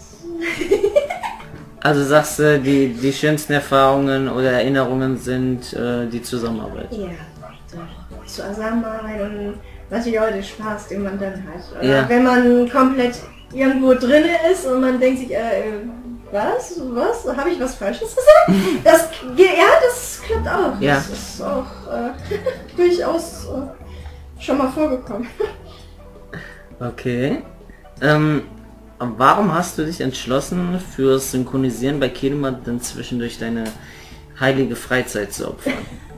S2: also sagst du, die, die schönsten Erfahrungen oder Erinnerungen sind äh, die Zusammenarbeit?
S3: Ja, doch. Zusammenarbeit und natürlich auch der Spaß, den man dann hat. Oder
S2: ja.
S3: wenn man komplett irgendwo drin ist und man denkt sich, äh, was, was, habe ich was Falsches gesagt? Das, ja, das klappt auch.
S2: Ja.
S3: Das ist auch äh, durchaus äh, schon mal vorgekommen.
S2: Okay. Ähm, warum hast du dich entschlossen, fürs Synchronisieren bei Keduma dann zwischendurch deine heilige Freizeit zu opfern?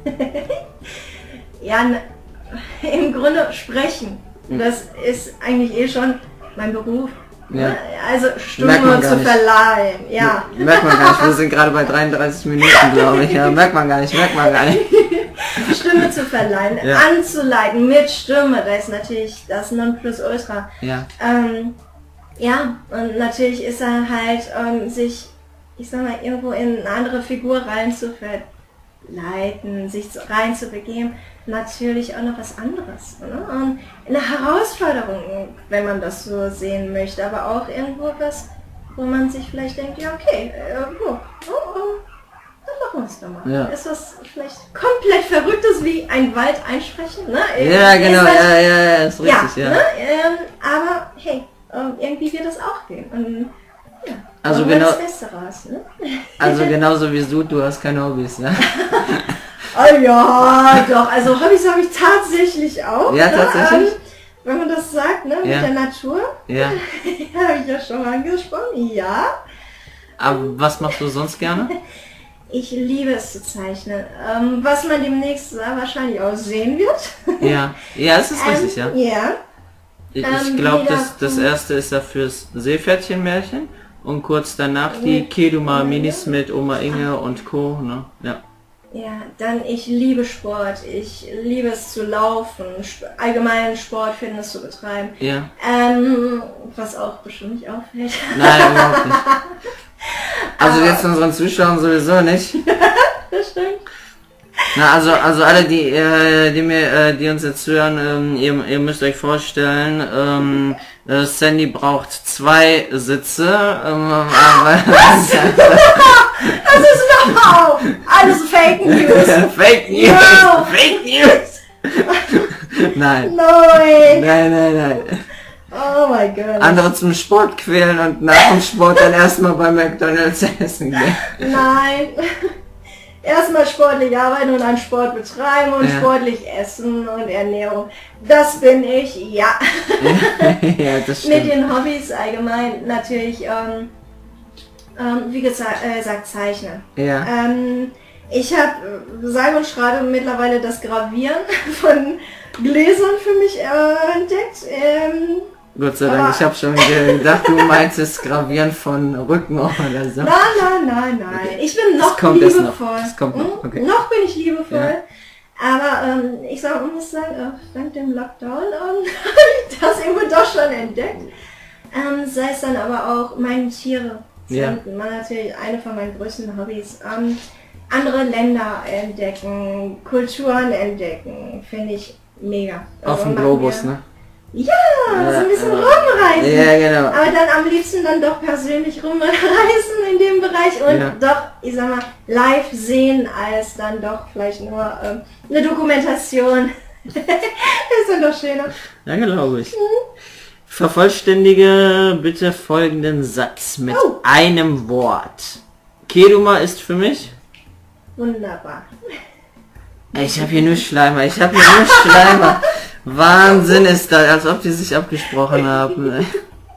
S3: Ja, ne, im Grunde sprechen. Das ist eigentlich eh schon mein Beruf.
S2: Ja.
S3: Also Stimme zu verleihen, ja.
S2: Merkt man gar nicht, wir sind gerade bei dreiunddreißig Minuten, glaube ich. Ja, merkt man gar nicht, merkt man gar nicht.
S3: Stimme zu verleihen, ja. Anzuleiten mit Stimme, das ist natürlich das Nonplusultra.
S2: Ja.
S3: Ähm, ja, und natürlich ist er halt, ähm, sich, ich sag mal, irgendwo in eine andere Figur rein zu verleiten, sich rein zu begeben, natürlich auch noch was anderes. Ne? Und eine Herausforderung, wenn man das so sehen möchte, aber auch irgendwo was, wo man sich vielleicht denkt, ja okay, irgendwo, oh, oh, dann machen wir es doch mal.
S2: Ja.
S3: Ist das vielleicht komplett Verrücktes wie ein Wald einsprechen? Ne?
S2: Ja, genau,
S3: halt,
S2: ja, ja, ja, ist richtig, ja.
S3: ja. Ne? Ähm, aber hey, irgendwie wird das auch gehen. Und, ja,
S2: also genau,
S3: das Beste raus, ne?
S2: Also genauso wie du, du hast keine Hobbys, ne?
S3: Oh ja, doch, also Hobbys habe ich tatsächlich auch.
S2: Ja,
S3: ne?
S2: tatsächlich.
S3: Ähm, wenn man das sagt, ne, mit
S2: ja.
S3: der Natur.
S2: Ja.
S3: Habe ich ja schon mal angesprochen, ja.
S2: Aber was machst du sonst gerne?
S3: Ich liebe es zu zeichnen. Ähm, was man demnächst wahrscheinlich auch sehen wird.
S2: Ja, ja, es ist richtig,
S3: ähm,
S2: ja.
S3: Ja.
S2: Ich
S3: ähm,
S2: glaube, das, das erste ist ja fürs Seepferdchenmärchen und kurz danach die Keduma Minis mit Oma Inge und Co. Ne? Ja.
S3: Ja, dann ich liebe Sport. Ich liebe es zu laufen, sp allgemein Sport, Fitness zu betreiben.
S2: Ja.
S3: Ähm, was auch bestimmt nicht auffällt.
S2: Nein, überhaupt nicht. Also jetzt unseren Zuschauern sowieso nicht.
S3: Das stimmt.
S2: Na, also, also alle, die, äh, die mir, äh, die uns jetzt hören, ähm, ihr, ihr müsst euch vorstellen, ähm, äh, Sandy braucht zwei Sitze, ähm, aber
S3: Das ist überhaupt alles Fake News.
S2: Fake News,
S3: Wow.
S2: Fake News. Nein,
S3: Nein.
S2: nein, nein, nein.
S3: Oh mein Gott.
S2: Andere zum Sport quälen und nach dem Sport dann erstmal bei McDonald's essen gehen.
S3: Nein. Erstmal sportlich arbeiten und dann Sport betreiben und
S2: Ja.
S3: sportlich essen und Ernährung. Das bin ich, ja.
S2: Ja, das
S3: Mit
S2: stimmt.
S3: den Hobbys allgemein natürlich, ähm, ähm, wie gesagt, äh, sagt Zeichnen.
S2: Ja,
S3: Ähm, ich habe, sage und schreibe, mittlerweile das Gravieren von Gläsern für mich äh, entdeckt. Ähm,
S2: Gott sei Dank,
S3: aber-
S2: ich habe schon gedacht, du meintest Gravieren von Rücken oder so.
S3: Nein, nein, nein, nein. Ich bin noch
S2: kommt erst noch.
S3: liebevoll.
S2: Das kommt noch, okay.
S3: Hm? Noch bin ich liebevoll.
S2: Ja.
S3: Aber ähm, ich sag, muss sagen, äh, dank dem Lockdown ähm, habe ich das irgendwo doch schon entdeckt. Ähm, sei es dann aber auch meine Tiere. Das
S2: Ja.
S3: sind mal natürlich eine von meinen größten Hobbys. Ähm, andere Länder entdecken, Kulturen entdecken, finde ich mega.
S2: Auf dem
S3: macht
S2: Globus,
S3: mir-
S2: ne?
S3: Ja, so ein bisschen
S2: Ja.
S3: rumreisen.
S2: Ja, genau.
S3: Aber dann am liebsten dann doch persönlich rumreisen in dem Bereich und
S2: Ja.
S3: doch, ich sag mal, live sehen, als dann doch vielleicht nur ähm, eine Dokumentation. Ist dann doch schöner.
S2: Ja, glaube ich. Vervollständige bitte folgenden Satz mit
S3: Oh.
S2: einem Wort. Keduma ist für mich...
S3: Wunderbar.
S2: Ich habe hier nur Schleimer, ich habe hier nur Schleimer. Wahnsinn ist das, als ob die sich abgesprochen haben. ey.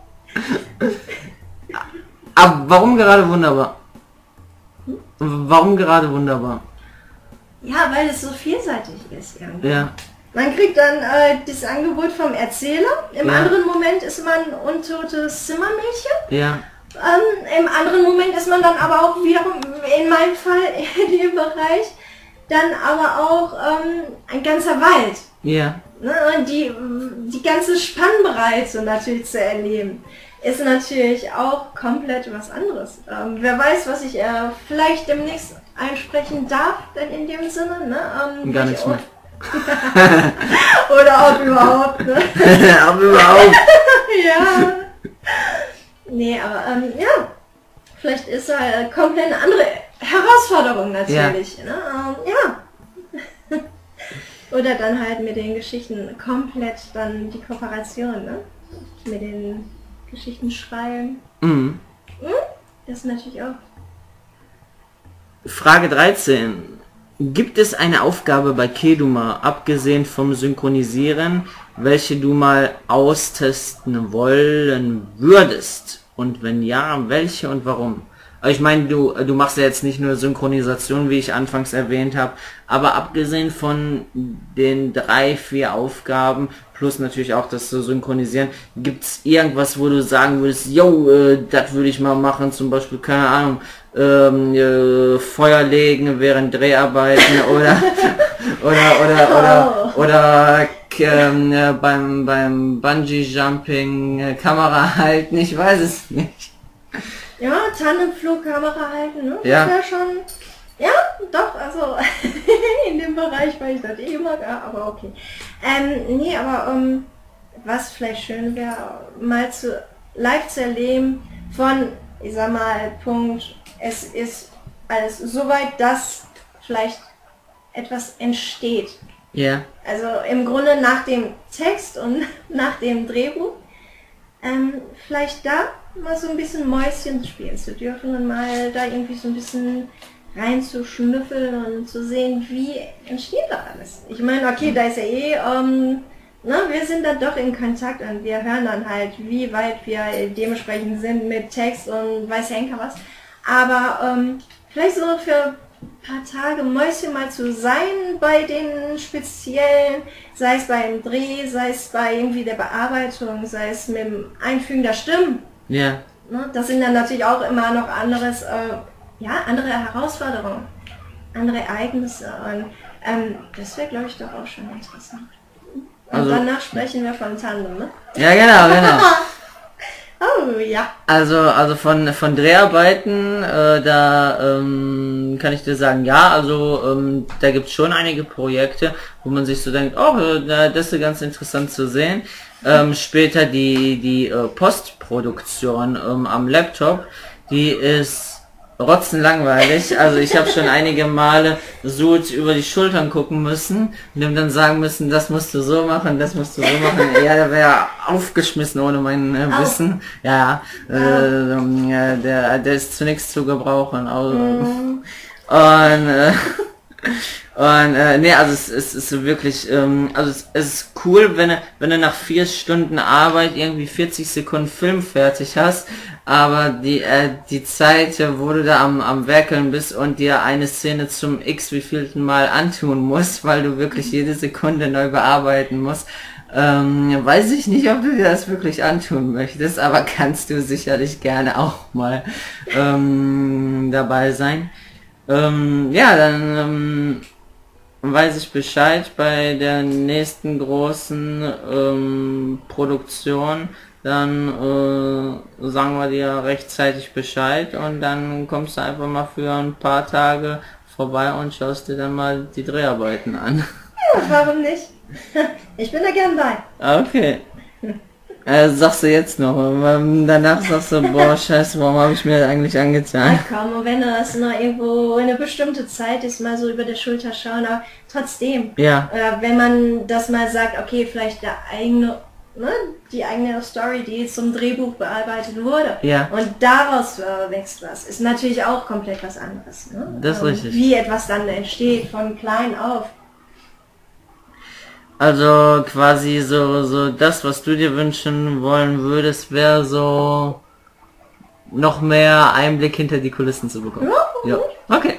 S2: Aber warum gerade wunderbar? Warum gerade wunderbar?
S3: Ja, weil es so vielseitig ist irgendwie.
S2: Ja,
S3: Man kriegt dann äh, das Angebot vom Erzähler. Im
S2: Ja.
S3: anderen Moment ist man untotes Zimmermädchen.
S2: ja,
S3: Ähm, Im anderen Moment ist man dann aber auch wiederum, in meinem Fall, in dem Bereich, dann aber auch ähm, ein ganzer Wald.
S2: ja,
S3: Ne? Und die, die ganze Spannbreite natürlich zu erleben, ist natürlich auch komplett was anderes. Ähm, wer weiß, was ich äh, vielleicht demnächst einsprechen darf, denn in dem Sinne. Ne? Ähm,
S2: gar nichts mehr.
S3: Oder auch überhaupt. Ne?
S2: Aber überhaupt.
S3: Ja. Nee, aber ähm, ja, vielleicht ist da äh, komplett eine andere Herausforderung natürlich. Ja. Ne? Ähm, ja. Oder dann halt mit den Geschichten komplett dann die Kooperation, ne? Mit den Geschichten schreiben.
S2: Mhm.
S3: Das ist natürlich auch.
S2: Frage dreizehn. Gibt es eine Aufgabe bei Keduma, abgesehen vom Synchronisieren, welche du mal austesten wollen würdest? Und wenn ja, welche und warum? Ich meine, du, du machst ja jetzt nicht nur Synchronisation, wie ich anfangs erwähnt habe, aber abgesehen von den drei, vier Aufgaben, plus natürlich auch das zu synchronisieren, gibt's irgendwas, wo du sagen würdest, yo, äh, das würde ich mal machen, zum Beispiel, keine Ahnung, ähm, äh, Feuer legen während Dreharbeiten oder oder oder oder oder ähm, äh, beim beim Bungee Jumping äh, Kamera halten, ich weiß es nicht.
S3: Ja, Tandemflugkamera halten, ne?
S2: Ja.
S3: Das wär schon. Ja, doch, also in dem Bereich, weil ich das eh mag, ja, aber okay. Ähm, nee, aber ähm, was vielleicht schön wäre, mal zu live zu erleben von, ich sag mal, Punkt, es ist alles soweit, dass vielleicht etwas entsteht.
S2: Ja.
S3: Also im Grunde nach dem Text und nach dem Drehbuch, ähm, vielleicht da mal so ein bisschen Mäuschen spielen zu dürfen und mal da irgendwie so ein bisschen reinzuschnüffeln und zu sehen, wie entsteht da alles. Ich meine, okay, da ist ja eh, ähm, ne, wir sind dann doch in Kontakt und wir hören dann halt, wie weit wir dementsprechend sind mit Text und weiß Henker was. Aber ähm, vielleicht so für ein paar Tage Mäuschen mal zu sein bei den speziellen, sei es beim Dreh, sei es bei irgendwie der Bearbeitung, sei es mit dem Einfügen der Stimmen.
S2: Ja.
S3: Ne, das sind dann natürlich auch immer noch anderes, äh, ja, andere Herausforderungen. andere Ereignisse und ähm, das wäre, glaube ich, doch auch schon interessant. Und
S2: Also-
S3: danach sprechen wir von Tandem, ne?
S2: Ja, genau, genau.
S3: Oh ja.
S2: Also, also von, von Dreharbeiten, äh, da ähm, kann ich dir sagen, ja, also ähm, da gibt es schon einige Projekte, wo man sich so denkt, oh, äh, das ist ganz interessant zu sehen. Ähm, später die, die äh, Postproduktion ähm, am Laptop, die ist rotzenlangweilig. Also ich habe schon einige Male so über die Schultern gucken müssen und ihm dann sagen müssen, das musst du so machen, das musst du so machen. Ja, der wäre aufgeschmissen ohne mein äh, Wissen. Ja, äh, ähm, ja, der, der ist zu nichts zu gebrauchen. Also,
S3: Mm.
S2: und äh, und äh, nee, also es, es ist wirklich, ähm, also es, es ist cool, wenn du, wenn du nach vier Stunden Arbeit irgendwie vierzig Sekunden Film fertig hast, aber die äh, die Zeit, wo du da am, am Werkeln bist und dir eine Szene zum x wievielten Mal antun musst, weil du wirklich jede Sekunde neu bearbeiten musst, ähm, weiß ich nicht, ob du dir das wirklich antun möchtest, aber kannst du sicherlich gerne auch mal ähm, dabei sein. Ähm, ja, dann ähm, weiß ich Bescheid bei der nächsten großen ähm, Produktion. Dann äh, sagen wir dir rechtzeitig Bescheid und dann kommst du einfach mal für ein paar Tage vorbei und schaust dir dann mal die Dreharbeiten an.
S3: Ja, warum nicht? Ich bin da gern bei.
S2: Okay. Äh, sagst du jetzt noch, ähm, danach sagst du, boah, scheiße, warum habe ich mir das eigentlich angetan?
S3: Ja, komm, und wenn das noch irgendwo eine bestimmte Zeit ist, mal so über der Schulter schauen, aber trotzdem.
S2: Ja.
S3: Oder wenn man das mal sagt, okay, vielleicht der eigene, ne, die eigene Story, die zum Drehbuch bearbeitet wurde.
S2: Ja.
S3: Und daraus äh, wächst was. Ist natürlich auch komplett was anderes. Ne?
S2: Das ist
S3: Ähm,
S2: richtig.
S3: Wie etwas dann entsteht, von klein auf.
S2: Also quasi so, so das, was du dir wünschen wollen würdest, wäre so noch mehr Einblick hinter die Kulissen zu bekommen.
S3: Ja.
S2: Ja. Okay.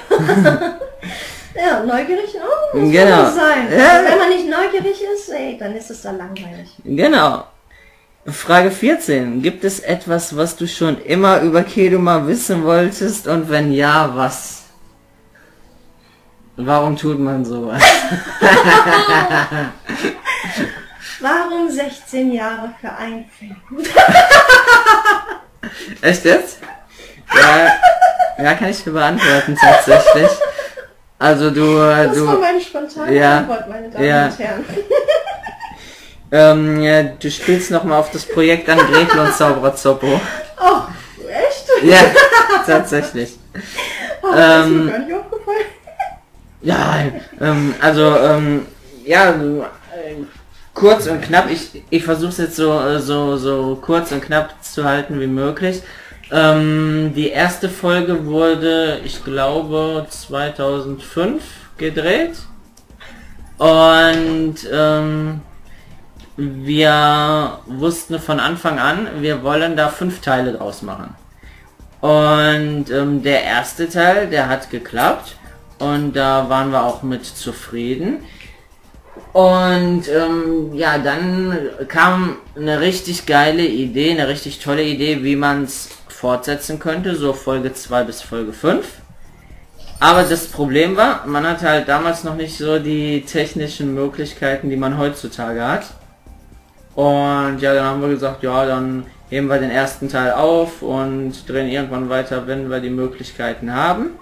S3: Ja, neugierig, oh, muss
S2: Genau.
S3: man sein.
S2: Ja.
S3: Also wenn man nicht neugierig ist, ey, dann ist es dann langweilig.
S2: Genau. Frage vierzehn. Gibt es etwas, was du schon immer über Keduma wissen wolltest? Und wenn ja, was? Warum tut man sowas?
S3: Warum sechzehn Jahre für einen Film?
S2: Echt jetzt? Ja, ja, kann ich dir beantworten tatsächlich. Also du, äh,
S3: Das
S2: du,
S3: war meine spontane
S2: ja,
S3: Antwort, meine Damen
S2: ja.
S3: und Herren.
S2: ähm, ja, du spielst noch mal auf das Projekt an Gretel und Zauberer Zoppo.
S3: Oh, echt?
S2: Ja, tatsächlich.
S3: Oh, das ist
S2: Ähm,
S3: mir gar nicht aufgefallen.
S2: Ja, ähm, also, ähm, ja, äh, kurz und knapp, ich, ich versuche es jetzt so, äh, so, so kurz und knapp zu halten wie möglich. Ähm, die erste Folge wurde, ich glaube, zweitausendfünf gedreht. Und ähm, wir wussten von Anfang an, wir wollen da fünf Teile draus machen. Und ähm, der erste Teil, der hat geklappt. Und da waren wir auch mit zufrieden. Und ähm, ja, dann kam eine richtig geile Idee, eine richtig tolle Idee, wie man es fortsetzen könnte, so Folge zwei bis Folge fünf. Aber das Problem war, man hatte halt damals noch nicht so die technischen Möglichkeiten, die man heutzutage hat. Und ja, dann haben wir gesagt, ja, dann heben wir den ersten Teil auf und drehen irgendwann weiter, wenn wir die Möglichkeiten haben.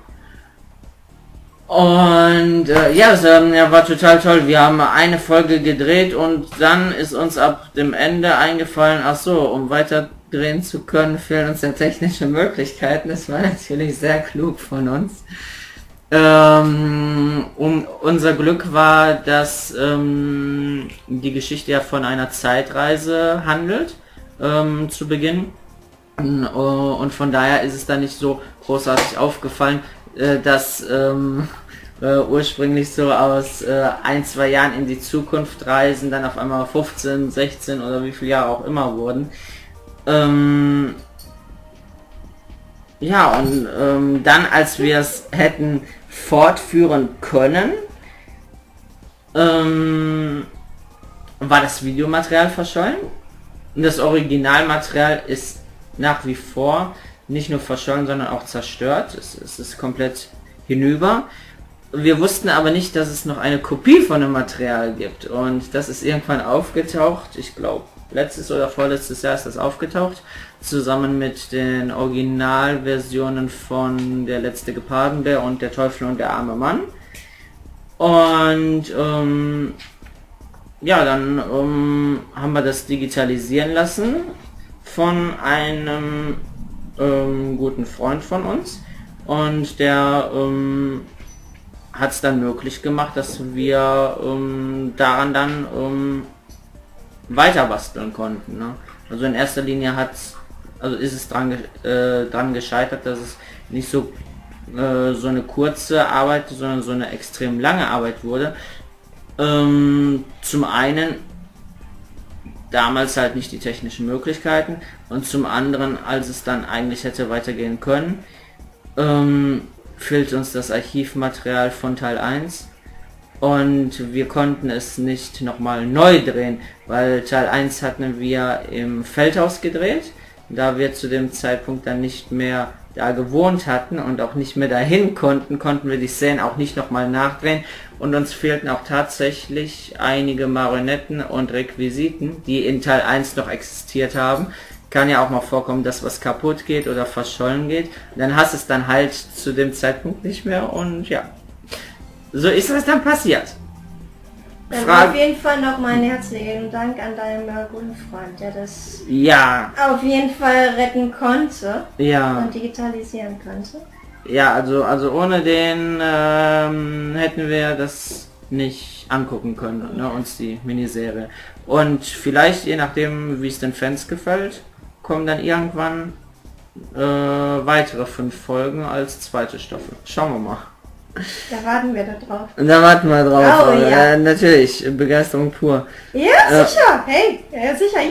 S2: Und äh, ja, es ähm, ja, war total toll. Wir haben eine Folge gedreht und dann ist uns ab dem Ende eingefallen, ach so, um weiter drehen zu können, fehlen uns ja technische Möglichkeiten. Das war natürlich sehr klug von uns. Ähm, um, unser Glück war, dass ähm, die Geschichte ja von einer Zeitreise handelt, ähm, zu Beginn. Und von daher ist es dann nicht so großartig aufgefallen, dass ähm, äh, ursprünglich so aus äh, ein, zwei Jahren in die Zukunft reisen, dann auf einmal fünfzehn, sechzehn oder wie viele Jahre auch immer wurden. Ähm, ja, und ähm, dann, als wir es hätten fortführen können, ähm, war das Videomaterial verschollen. Und das Originalmaterial ist nach wie vor nicht nur verschollen, sondern auch zerstört. Es, es ist komplett hinüber. Wir wussten aber nicht, dass es noch eine Kopie von dem Material gibt und das ist irgendwann aufgetaucht, ich glaube letztes oder vorletztes Jahr ist das aufgetaucht, zusammen mit den Originalversionen von Der letzte Gepardenbär und Der Teufel und der arme Mann. Und ähm, ja, dann ähm, haben wir das digitalisieren lassen von einem ähm, guten Freund von uns und der ähm, hat es dann möglich gemacht, dass wir ähm, daran dann ähm, weiter basteln konnten. Ne? Also in erster Linie hat also ist es dran, äh, dran gescheitert, dass es nicht so äh, so eine kurze Arbeit, sondern so eine extrem lange Arbeit wurde. Ähm, zum einen damals halt nicht die technischen Möglichkeiten und zum anderen, als es dann eigentlich hätte weitergehen können, ähm, fehlt uns das Archivmaterial von Teil eins und wir konnten es nicht nochmal neu drehen, weil Teil eins hatten wir im Feldhaus gedreht, da wir zu dem Zeitpunkt dann nicht mehr da gewohnt hatten und auch nicht mehr dahin konnten, konnten wir die Szenen auch nicht nochmal nachdrehen und uns fehlten auch tatsächlich einige Marionetten und Requisiten, die in Teil eins noch existiert haben. Kann ja auch mal vorkommen, dass was kaputt geht oder verschollen geht. Dann hast es dann halt zu dem Zeitpunkt nicht mehr und ja. So ist das dann passiert.
S3: Dann
S2: Frage-
S3: auf jeden Fall noch meinen herzlichen Dank an deinen äh, guten Freund, der das
S2: Ja,
S3: auf jeden Fall retten konnte
S2: ja,
S3: und digitalisieren konnte.
S2: ja, also also ohne den ähm, hätten wir das nicht angucken können, ne, uns die Miniserie. Und vielleicht, je nachdem, wie es den Fans gefällt, kommen dann irgendwann äh, weitere fünf Folgen als zweite Staffel. Schauen wir mal.
S3: Da warten wir da drauf.
S2: Und da warten wir drauf.
S3: Oh, ja.
S2: äh, natürlich, Begeisterung pur.
S3: Ja,
S2: Äh.
S3: sicher. Hey, ja, sicher.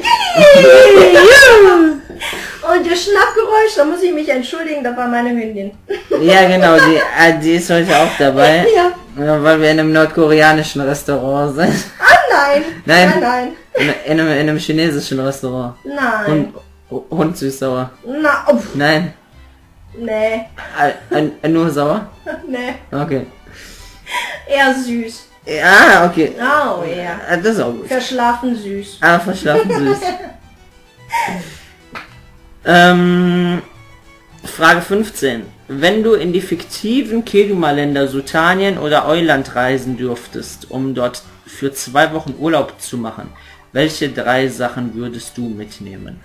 S3: Und das Schnappgeräusch, da muss ich mich entschuldigen, da war meine Hündin.
S2: Ja, genau, die, äh, die ist heute auch dabei.
S3: Ja.
S2: Ja, weil wir in einem nordkoreanischen Restaurant sind.
S3: Ah, nein.
S2: Nein.
S3: Nein, nein.
S2: In, in, einem, in einem chinesischen Restaurant.
S3: Nein.
S2: Und Hund süß-sauer.
S3: Na, oh, pf,
S2: Nein.
S3: nee.
S2: Äh, äh, nur sauer?
S3: Nee.
S2: Okay.
S3: Eher süß.
S2: Ja, okay.
S3: Oh, ja.
S2: Äh, Das ist auch gut.
S3: Verschlafen süß.
S2: Ah, verschlafen süß. ähm, Frage fünfzehn. Wenn du in die fiktiven Kiruma-Länder Sutanien oder Euland reisen dürftest, um dort für zwei Wochen Urlaub zu machen, welche drei Sachen würdest du mitnehmen?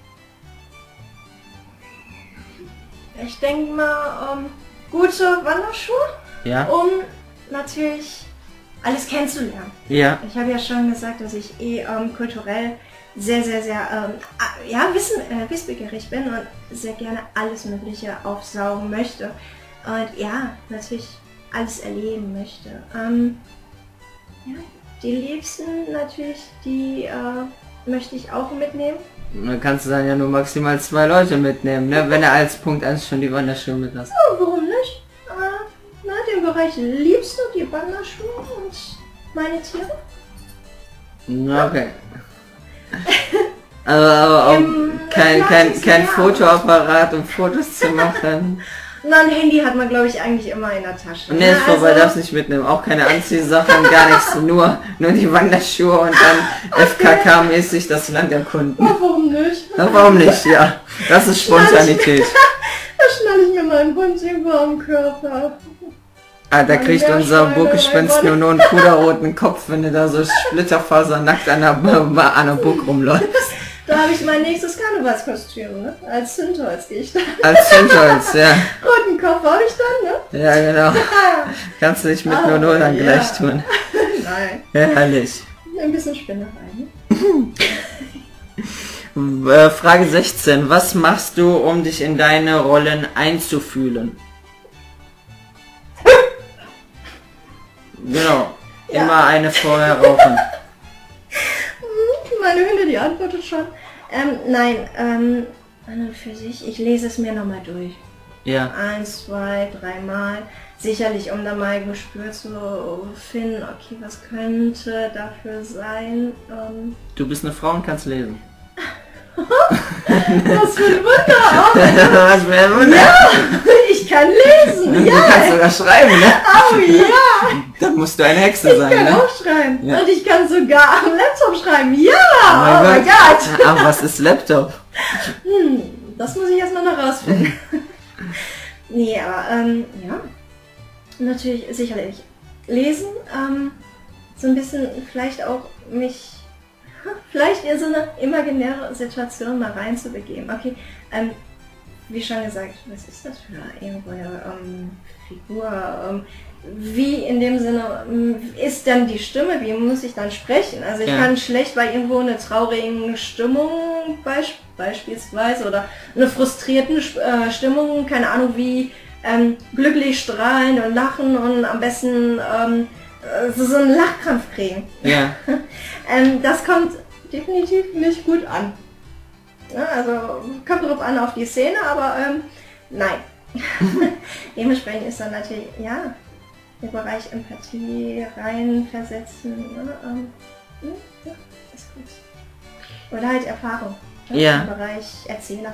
S3: Ich denke mal, um, gute Wanderschuhe,
S2: Ja?
S3: um natürlich alles kennenzulernen.
S2: Ja.
S3: Ich habe ja schon gesagt, dass ich eh ähm, kulturell sehr, sehr, sehr ähm, ah, ja, wissen, äh, wissbegierig bin und sehr gerne alles Mögliche aufsaugen möchte. Und ja, natürlich alles erleben möchte. Ähm, ja, die Liebsten natürlich, die äh, möchte ich auch mitnehmen.
S2: Dann kannst du dann ja nur maximal zwei Leute mitnehmen, ne? Wenn er als Punkt eins schon die Wanderschuhe mit hast.
S3: Oh, warum nicht? Äh, na, den Bereich Liebsten, die Wanderschuhe und meine Tiere.
S2: Na, okay. Also aber auch
S3: Im
S2: kein, kein,
S3: Atlantik,
S2: kein
S3: ja.
S2: Fotoapparat, um Fotos zu machen.
S3: Na, ein Handy hat man, glaube ich, eigentlich immer in der Tasche.
S2: Und ne, ist
S3: Na,
S2: vorbei,
S3: also-
S2: darfst nicht mitnehmen. Auch keine Anziehsachen, gar nichts. Nur, nur die Wanderschuhe und dann F K K-mäßig das Land erkunden.
S3: Oh, warum nicht?
S2: Na, warum nicht? Ja, das ist Spontanität.
S3: Da schnalle ich mir meinen Hund über am Körper.
S2: Ah, da
S3: Mein
S2: kriegt unser
S3: Meerschweine,
S2: Burggespenst
S3: mein
S2: nur noch einen puderroten Kopf, wenn du da so splitterfasernackt an der, an der Burg rumläufst.
S3: Da habe ich mein nächstes Karnevalskostüm, ne? Als Zündholz gehe ich da.
S2: Als Zündholz, ja.
S3: Roten Kopf habe ich dann, ne?
S2: Ja, genau. Kannst du nicht mit
S3: Ah,
S2: nur Null dann
S3: ja.
S2: gleich tun.
S3: Nein.
S2: Herrlich.
S3: Ein bisschen Spinnerei, ne?
S2: Äh, Frage sechzehn. Was machst du, um dich in deine Rollen einzufühlen? Genau.
S3: Ja.
S2: Immer eine vorher rauchen.
S3: Meine Hündin, die antwortet schon. Ähm, nein, ähm, an und für sich, ich lese es mir nochmal durch.
S2: Ja.
S3: Eins, zwei, dreimal. Sicherlich, um da mal ein Gespür zu finden, okay, was könnte dafür sein. Ähm,
S2: Du bist eine Frau und kannst lesen.
S3: was für ein Wunder! Oh,
S2: Was wäre Wunder?
S3: ja, ich Ich kann lesen, ja.
S2: Du kannst sogar schreiben, ne?
S3: Oh ja.
S2: Dann musst du eine Hexe
S3: Ich
S2: sein,
S3: kann
S2: ne?
S3: auch schreiben.
S2: Ja.
S3: Und ich kann sogar am Laptop schreiben. Ja.
S2: Oh
S3: Oh mein Gott.
S2: Ach, was ist Laptop?
S3: Hm, das muss ich erstmal noch rausfinden. Nee, aber ähm, ja. Natürlich, sicherlich. Lesen, ähm, so ein bisschen vielleicht auch mich vielleicht in so eine imaginäre Situation mal reinzubegeben. Okay, ähm, wie schon gesagt, was ist das für irgendwo eine ähm, Figur? Ähm, wie in dem Sinne ähm, ist dann die Stimme? Wie muss ich dann sprechen? Also ich
S2: Ja.
S3: kann schlecht bei irgendwo einer traurigen Stimmung beisp beispielsweise oder einer frustrierten äh, Stimmung, keine Ahnung wie ähm, glücklich strahlen und lachen und am besten ähm, so, so einen Lachkrampf kriegen.
S2: Ja.
S3: ähm, das kommt definitiv nicht gut an. Ja, also kommt drauf an auf die Szene, aber ähm, nein. Dementsprechend ist dann natürlich, ja, der Bereich Empathie reinversetzen. Ne? Ähm, ja, ist gut. Oder halt Erfahrung. Ne?
S2: Ja.
S3: Im Bereich Erzähler.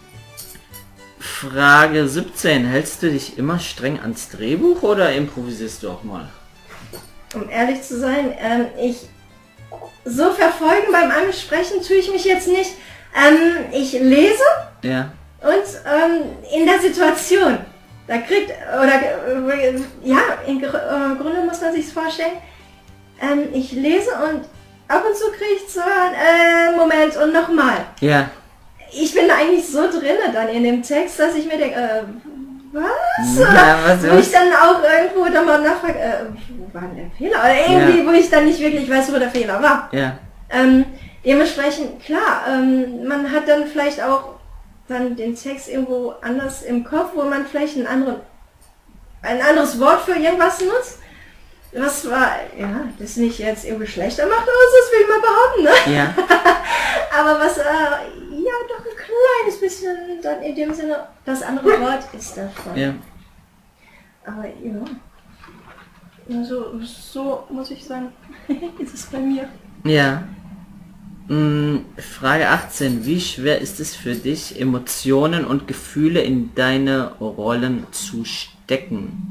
S2: Frage siebzehn. Hältst du dich immer streng ans Drehbuch oder improvisierst du auch mal?
S3: Um ehrlich zu sein, ähm, ich so verfolgen beim Ansprechen tue ich mich jetzt nicht. Ähm, ich lese
S2: Ja.
S3: und ähm, in der Situation, da kriegt, oder äh, ja, im Gr äh, Grunde muss man sich vorstellen, ähm, ich lese und ab und zu kriege ich so einen äh, Moment und nochmal.
S2: Ja.
S3: Ich bin eigentlich so drinne dann in dem Text, dass ich mir denke, äh, was?
S2: Ja, was
S3: wo ich dann auch irgendwo dann mal nachfrage, äh, wo war denn der Fehler? Oder irgendwie,
S2: Ja.
S3: wo ich dann nicht wirklich weiß, wo der Fehler war.
S2: Ja.
S3: Ähm, dementsprechend, klar, ähm, man hat dann vielleicht auch dann den Text irgendwo anders im Kopf, wo man vielleicht ein, andere, ein anderes Wort für irgendwas nutzt. Was war, ja, das nicht jetzt irgendwie schlechter macht, aber das will ich mal behaupten, ne?
S2: Ja.
S3: Aber was, äh, ja, doch ein kleines bisschen dann in dem Sinne, das andere Wort ist davon.
S2: Ja.
S3: Aber ja, also so muss ich sagen, ist es bei mir.
S2: Ja. Hm, Frage achtzehn. Wie schwer ist es für dich, Emotionen und Gefühle in deine Rollen zu stecken?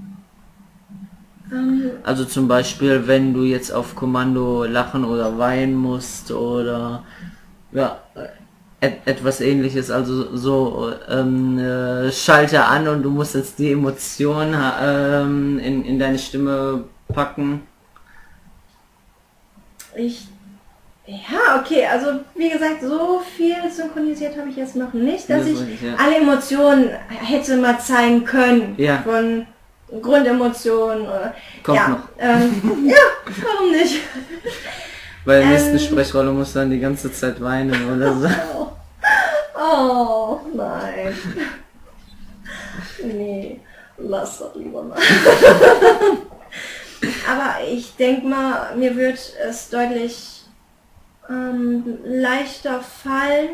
S3: Ähm,
S2: Also zum Beispiel, wenn du jetzt auf Kommando lachen oder weinen musst oder ja, et etwas ähnliches, also so ähm, äh, Schalter an und du musst jetzt die Emotion ähm, in, in deine Stimme packen.
S3: ich, ja, okay, also wie gesagt, so viel synchronisiert habe ich jetzt noch nicht, dass
S2: Das
S3: ich
S2: weiß ich, ja.
S3: alle Emotionen hätte mal zeigen können.
S2: Ja.
S3: Von Grundemotionen. Oder,
S2: Kommt
S3: ja,
S2: noch.
S3: Ähm, ja, warum nicht?
S2: Bei der nächsten
S3: Ähm.
S2: Sprechrolle musst du dann die ganze Zeit weinen oder so.
S3: Oh, oh nein. Nee, lass das lieber mal. Aber ich denke mal, mir wird es deutlich ähm, leichter fallen,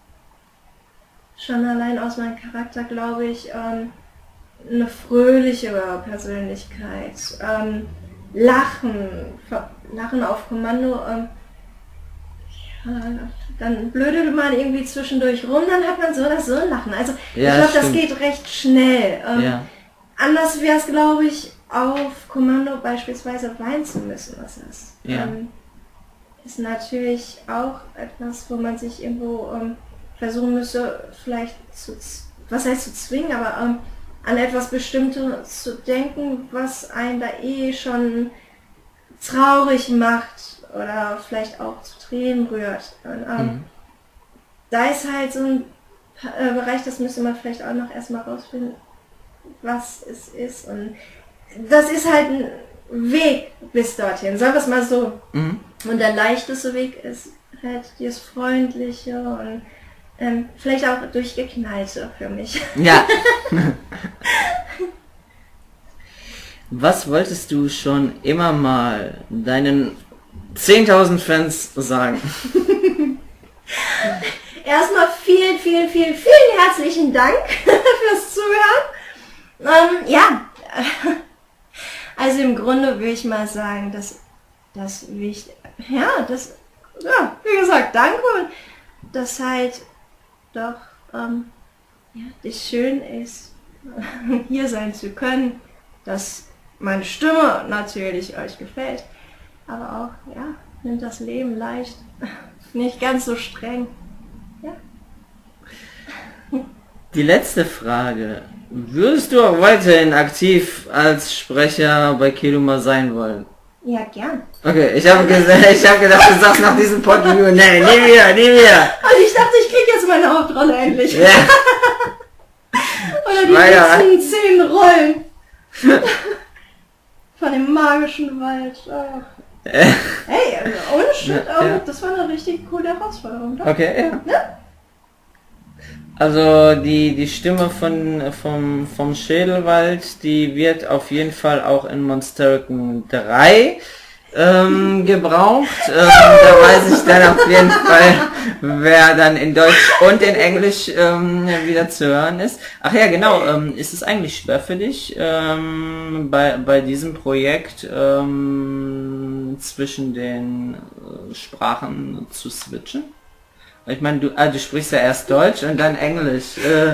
S3: schon allein aus meinem Charakter, glaube ich, ähm, eine fröhlichere Persönlichkeit, ähm, Lachen, Lachen auf Kommando, ähm, ja, dann blödelt man irgendwie zwischendurch rum, dann hat man so oder so ein Lachen. Also
S2: Ja,
S3: ich glaube, das
S2: stimmt.
S3: geht recht schnell. Ähm,
S2: Ja.
S3: Anders wäre es, glaube ich, auf Kommando beispielsweise weinen zu müssen, was das
S2: Ja.
S3: ähm, ist natürlich auch etwas, wo man sich irgendwo ähm, versuchen müsste, vielleicht zu, z- was heißt zu zwingen, aber ähm, an etwas Bestimmtes zu denken, was einen da eh schon traurig macht oder vielleicht auch zu Tränen rührt. Und, ähm,
S2: Mhm.
S3: da ist halt so ein Pa- äh, Bereich, das müsste man vielleicht auch noch erstmal rausfinden, was es ist. Und das ist halt ein Weg bis dorthin, sagen wir es mal so.
S2: Mhm.
S3: Und der leichteste Weg ist halt dieses Freundliche und ähm, vielleicht auch durchgeknallte für mich.
S2: Ja. Was wolltest du schon immer mal deinen zehntausend Fans sagen?
S3: Erstmal vielen, vielen, vielen, vielen herzlichen Dank fürs Zuhören. Ähm, ja, also im Grunde würde ich mal sagen, dass das wichtig, ja, das, ja, wie gesagt, danke und das halt doch, ähm, ja, das schön ist, hier sein zu können, dass meine Stimme natürlich euch gefällt, aber auch, ja, nimmt das Leben leicht, nicht ganz so streng. Ja.
S2: Die letzte Frage. Würdest du auch weiterhin aktiv als Sprecher bei Keduma sein wollen?
S3: Ja, gern.
S2: Okay, ich habe gesagt, ich habe gedacht, du sagst nach diesem Podcast, nee, nie wieder, nie wieder.
S3: Also ich dachte, ich krieg jetzt meine Hauptrolle endlich.
S2: Ja.
S3: Oder die
S2: Weiter.
S3: letzten zehn Rollen. Von dem magischen Wald. Oh. Hey, also ohne Shit,
S2: Ja,
S3: oh,
S2: ja.
S3: das war eine richtig coole Herausforderung. Doch?
S2: Okay, ja.
S3: Ja?
S2: Also die, die Stimme von, vom, vom Schädelwald, die wird auf jeden Fall auch in Monsterken drei ähm, gebraucht. Ähm, da weiß ich dann auf jeden Fall, wer dann in Deutsch und in Englisch ähm, wieder zu hören ist. Ach ja, genau. Ähm, ist es eigentlich schwer für dich, ähm, bei, bei diesem Projekt ähm, zwischen den äh, Sprachen zu switchen? Ich meine, du, ah, du sprichst ja erst Deutsch und dann Englisch. Äh,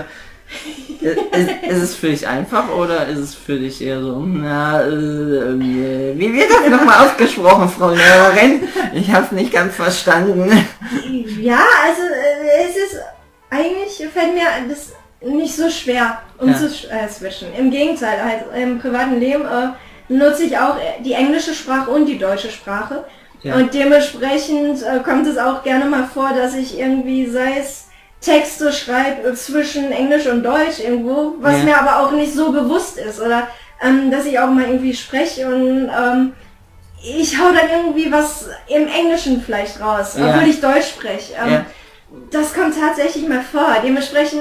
S2: ist, ist es für dich einfach oder ist es für dich eher so, na, äh, äh, wie wird das nochmal ausgesprochen, Frau Lehrerin? Ich habe es nicht ganz verstanden.
S3: Ja, also äh, es ist, eigentlich fällt mir das nicht so schwer, um
S2: Ja.
S3: zu äh, switchen. Im Gegenteil, halt im privaten Leben äh, nutze ich auch die englische Sprache und die deutsche Sprache.
S2: Ja.
S3: Und dementsprechend äh, kommt es auch gerne mal vor, dass ich irgendwie, sei es Texte schreibe zwischen Englisch und Deutsch irgendwo, was
S2: Ja.
S3: mir aber auch nicht so bewusst ist. Oder ähm, dass ich auch mal irgendwie spreche und ähm, ich hau dann irgendwie was im Englischen vielleicht raus,
S2: Ja.
S3: obwohl ich Deutsch spreche. Ähm,
S2: Ja.
S3: Das kommt tatsächlich mal vor. Dementsprechend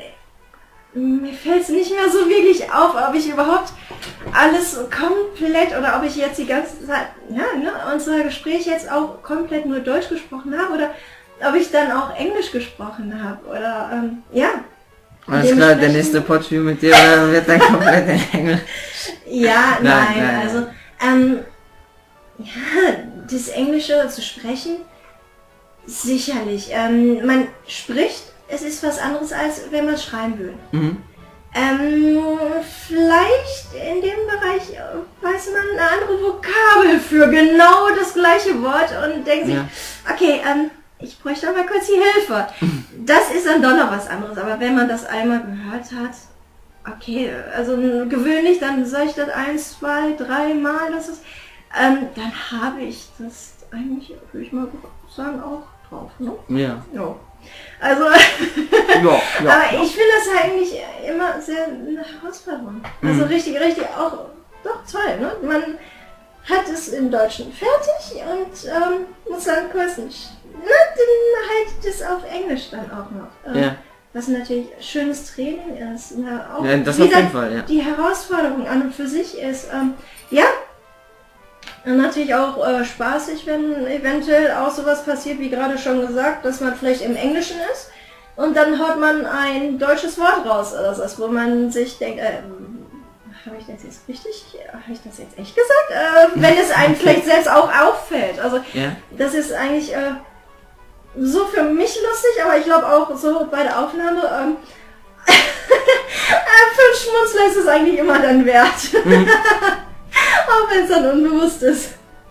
S3: äh, mir fällt es nicht mehr so wirklich auf, ob ich überhaupt alles komplett oder ob ich jetzt die ganze Zeit, ja, ne, unser Gespräch jetzt auch komplett nur Deutsch gesprochen habe oder ob ich dann auch Englisch gesprochen habe oder, ähm, ja.
S2: Alles klar, der nächste Podview mit dir oder wird dann komplett in Englisch.
S3: Ja,
S2: Nein,
S3: nein,
S2: nein,
S3: also, ähm, ja, das Englische zu sprechen, sicherlich. Ähm, man spricht, es ist was anderes, als wenn man schreiben will.
S2: Mhm.
S3: Ähm, vielleicht in dem Bereich äh, weiß man eine andere Vokabel für genau das gleiche Wort und denkt sich,
S2: Ja.
S3: okay, ähm, ich bräuchte mal kurz die Hilfe. Das ist dann doch noch was anderes, aber wenn man das einmal gehört hat, okay, also n- gewöhnlich, dann sage ich das eins, zwei, drei Mal, das ist, ähm, dann habe ich das eigentlich, würde ich mal sagen, auch drauf, ne?
S2: Ja.
S3: Ja. Also,
S2: Ja, ja.
S3: aber ich finde das eigentlich immer sehr eine Herausforderung. Also
S2: Mhm.
S3: richtig, richtig auch, doch toll, ne? Man hat es im Deutschen fertig und ähm, muss dann kurz nicht, ne, dann halt das auf Englisch dann auch noch. Ähm,
S2: Ja.
S3: Was natürlich schönes Training ist. Ne? Auch
S2: Ja, das auf
S3: wieder
S2: jeden Fall, ja.
S3: die Herausforderung an und für sich ist, ähm, ja, und natürlich auch äh, spaßig, wenn eventuell auch sowas passiert, wie gerade schon gesagt, dass man vielleicht im Englischen ist und dann haut man ein deutsches Wort raus oder so, wo man sich denkt, äh, habe ich das jetzt richtig, habe ich das jetzt echt gesagt? Äh, wenn es einem vielleicht selbst auch auffällt. Also
S2: Ja.
S3: das ist eigentlich äh, so für mich lustig, aber ich glaube auch so bei der Aufnahme, ähm, für einen Schmunzler ist es eigentlich immer dann wert.
S2: Mhm.
S3: Auch wenn es dann unbewusst ist.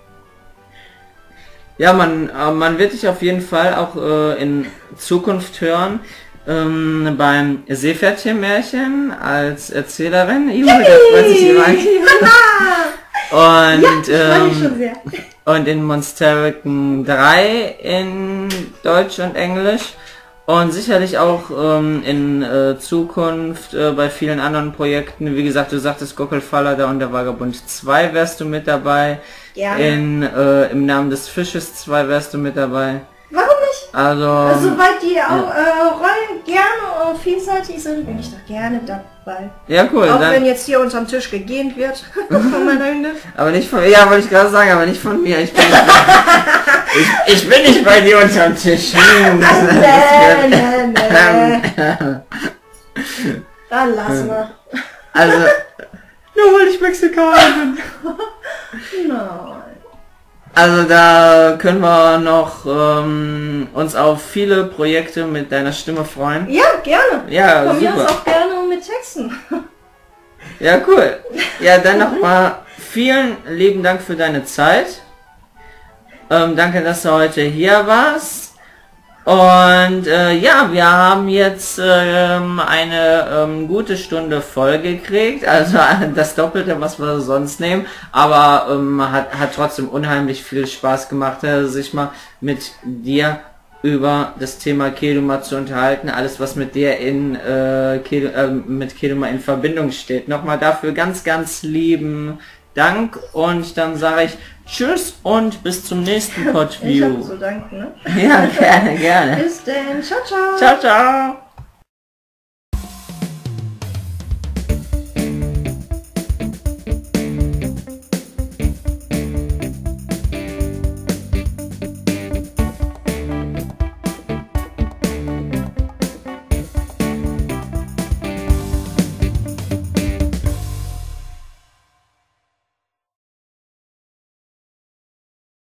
S2: Ja, man, äh, man wird dich auf jeden Fall auch äh, in Zukunft hören ähm, beim Seepferdchen-Märchen als Erzählerin. Juhu, da freut sich jemand. Und,
S3: Ja, ich freue mich schon
S2: ähm,
S3: sehr.
S2: und in Monsterken drei in Deutsch und Englisch. Und sicherlich auch ähm, in äh, Zukunft äh, bei vielen anderen Projekten. Wie gesagt, du sagtest Gockelfaller da und der Vagabund zwei wärst du mit dabei.
S3: Gerne.
S2: In äh, Im Namen des Fisches zwei wärst du mit dabei.
S3: Warum nicht?
S2: Also,
S3: Also, sobald die auch, äh, Rollen gerne und vielseitig sind, bin ich doch gerne dabei.
S2: ja cool,
S3: Auch wenn
S2: dann,
S3: jetzt hier unterm Tisch gegähnt wird von meiner Hünde.
S2: aber nicht von, ja, wollte ich gerade sagen, aber nicht von mir. Ich bin nicht, ich, ich bin nicht bei dir unterm Tisch. Hm, das, das
S3: Nee,
S2: wird-
S3: nee, nee. Dann lassen wir.
S2: also, nur weil ich Mexikaner bin.
S3: Nein.
S2: Also da können wir noch ähm, uns auf viele Projekte mit deiner Stimme freuen.
S3: Ja, gerne.
S2: Ja,
S3: Von mir aus
S2: super.
S3: auch gerne mit Texten.
S2: Ja, cool. Ja, dann nochmal vielen lieben Dank für deine Zeit. Ähm, danke, dass du heute hier warst. Und äh, ja, wir haben jetzt ähm, eine ähm, gute Stunde voll gekriegt, also das Doppelte, was wir sonst nehmen, aber ähm, hat, hat trotzdem unheimlich viel Spaß gemacht, äh, sich mal mit dir über das Thema Keduma zu unterhalten, alles was mit dir in äh, Keduma, äh, mit Keduma in Verbindung steht. Nochmal dafür ganz, ganz lieben Dank und dann sage ich Tschüss und bis zum nächsten Podview.
S3: Ich hab zu danken, ne?
S2: Ja, gerne, gerne.
S3: Bis denn. Ciao, ciao.
S2: Ciao, ciao.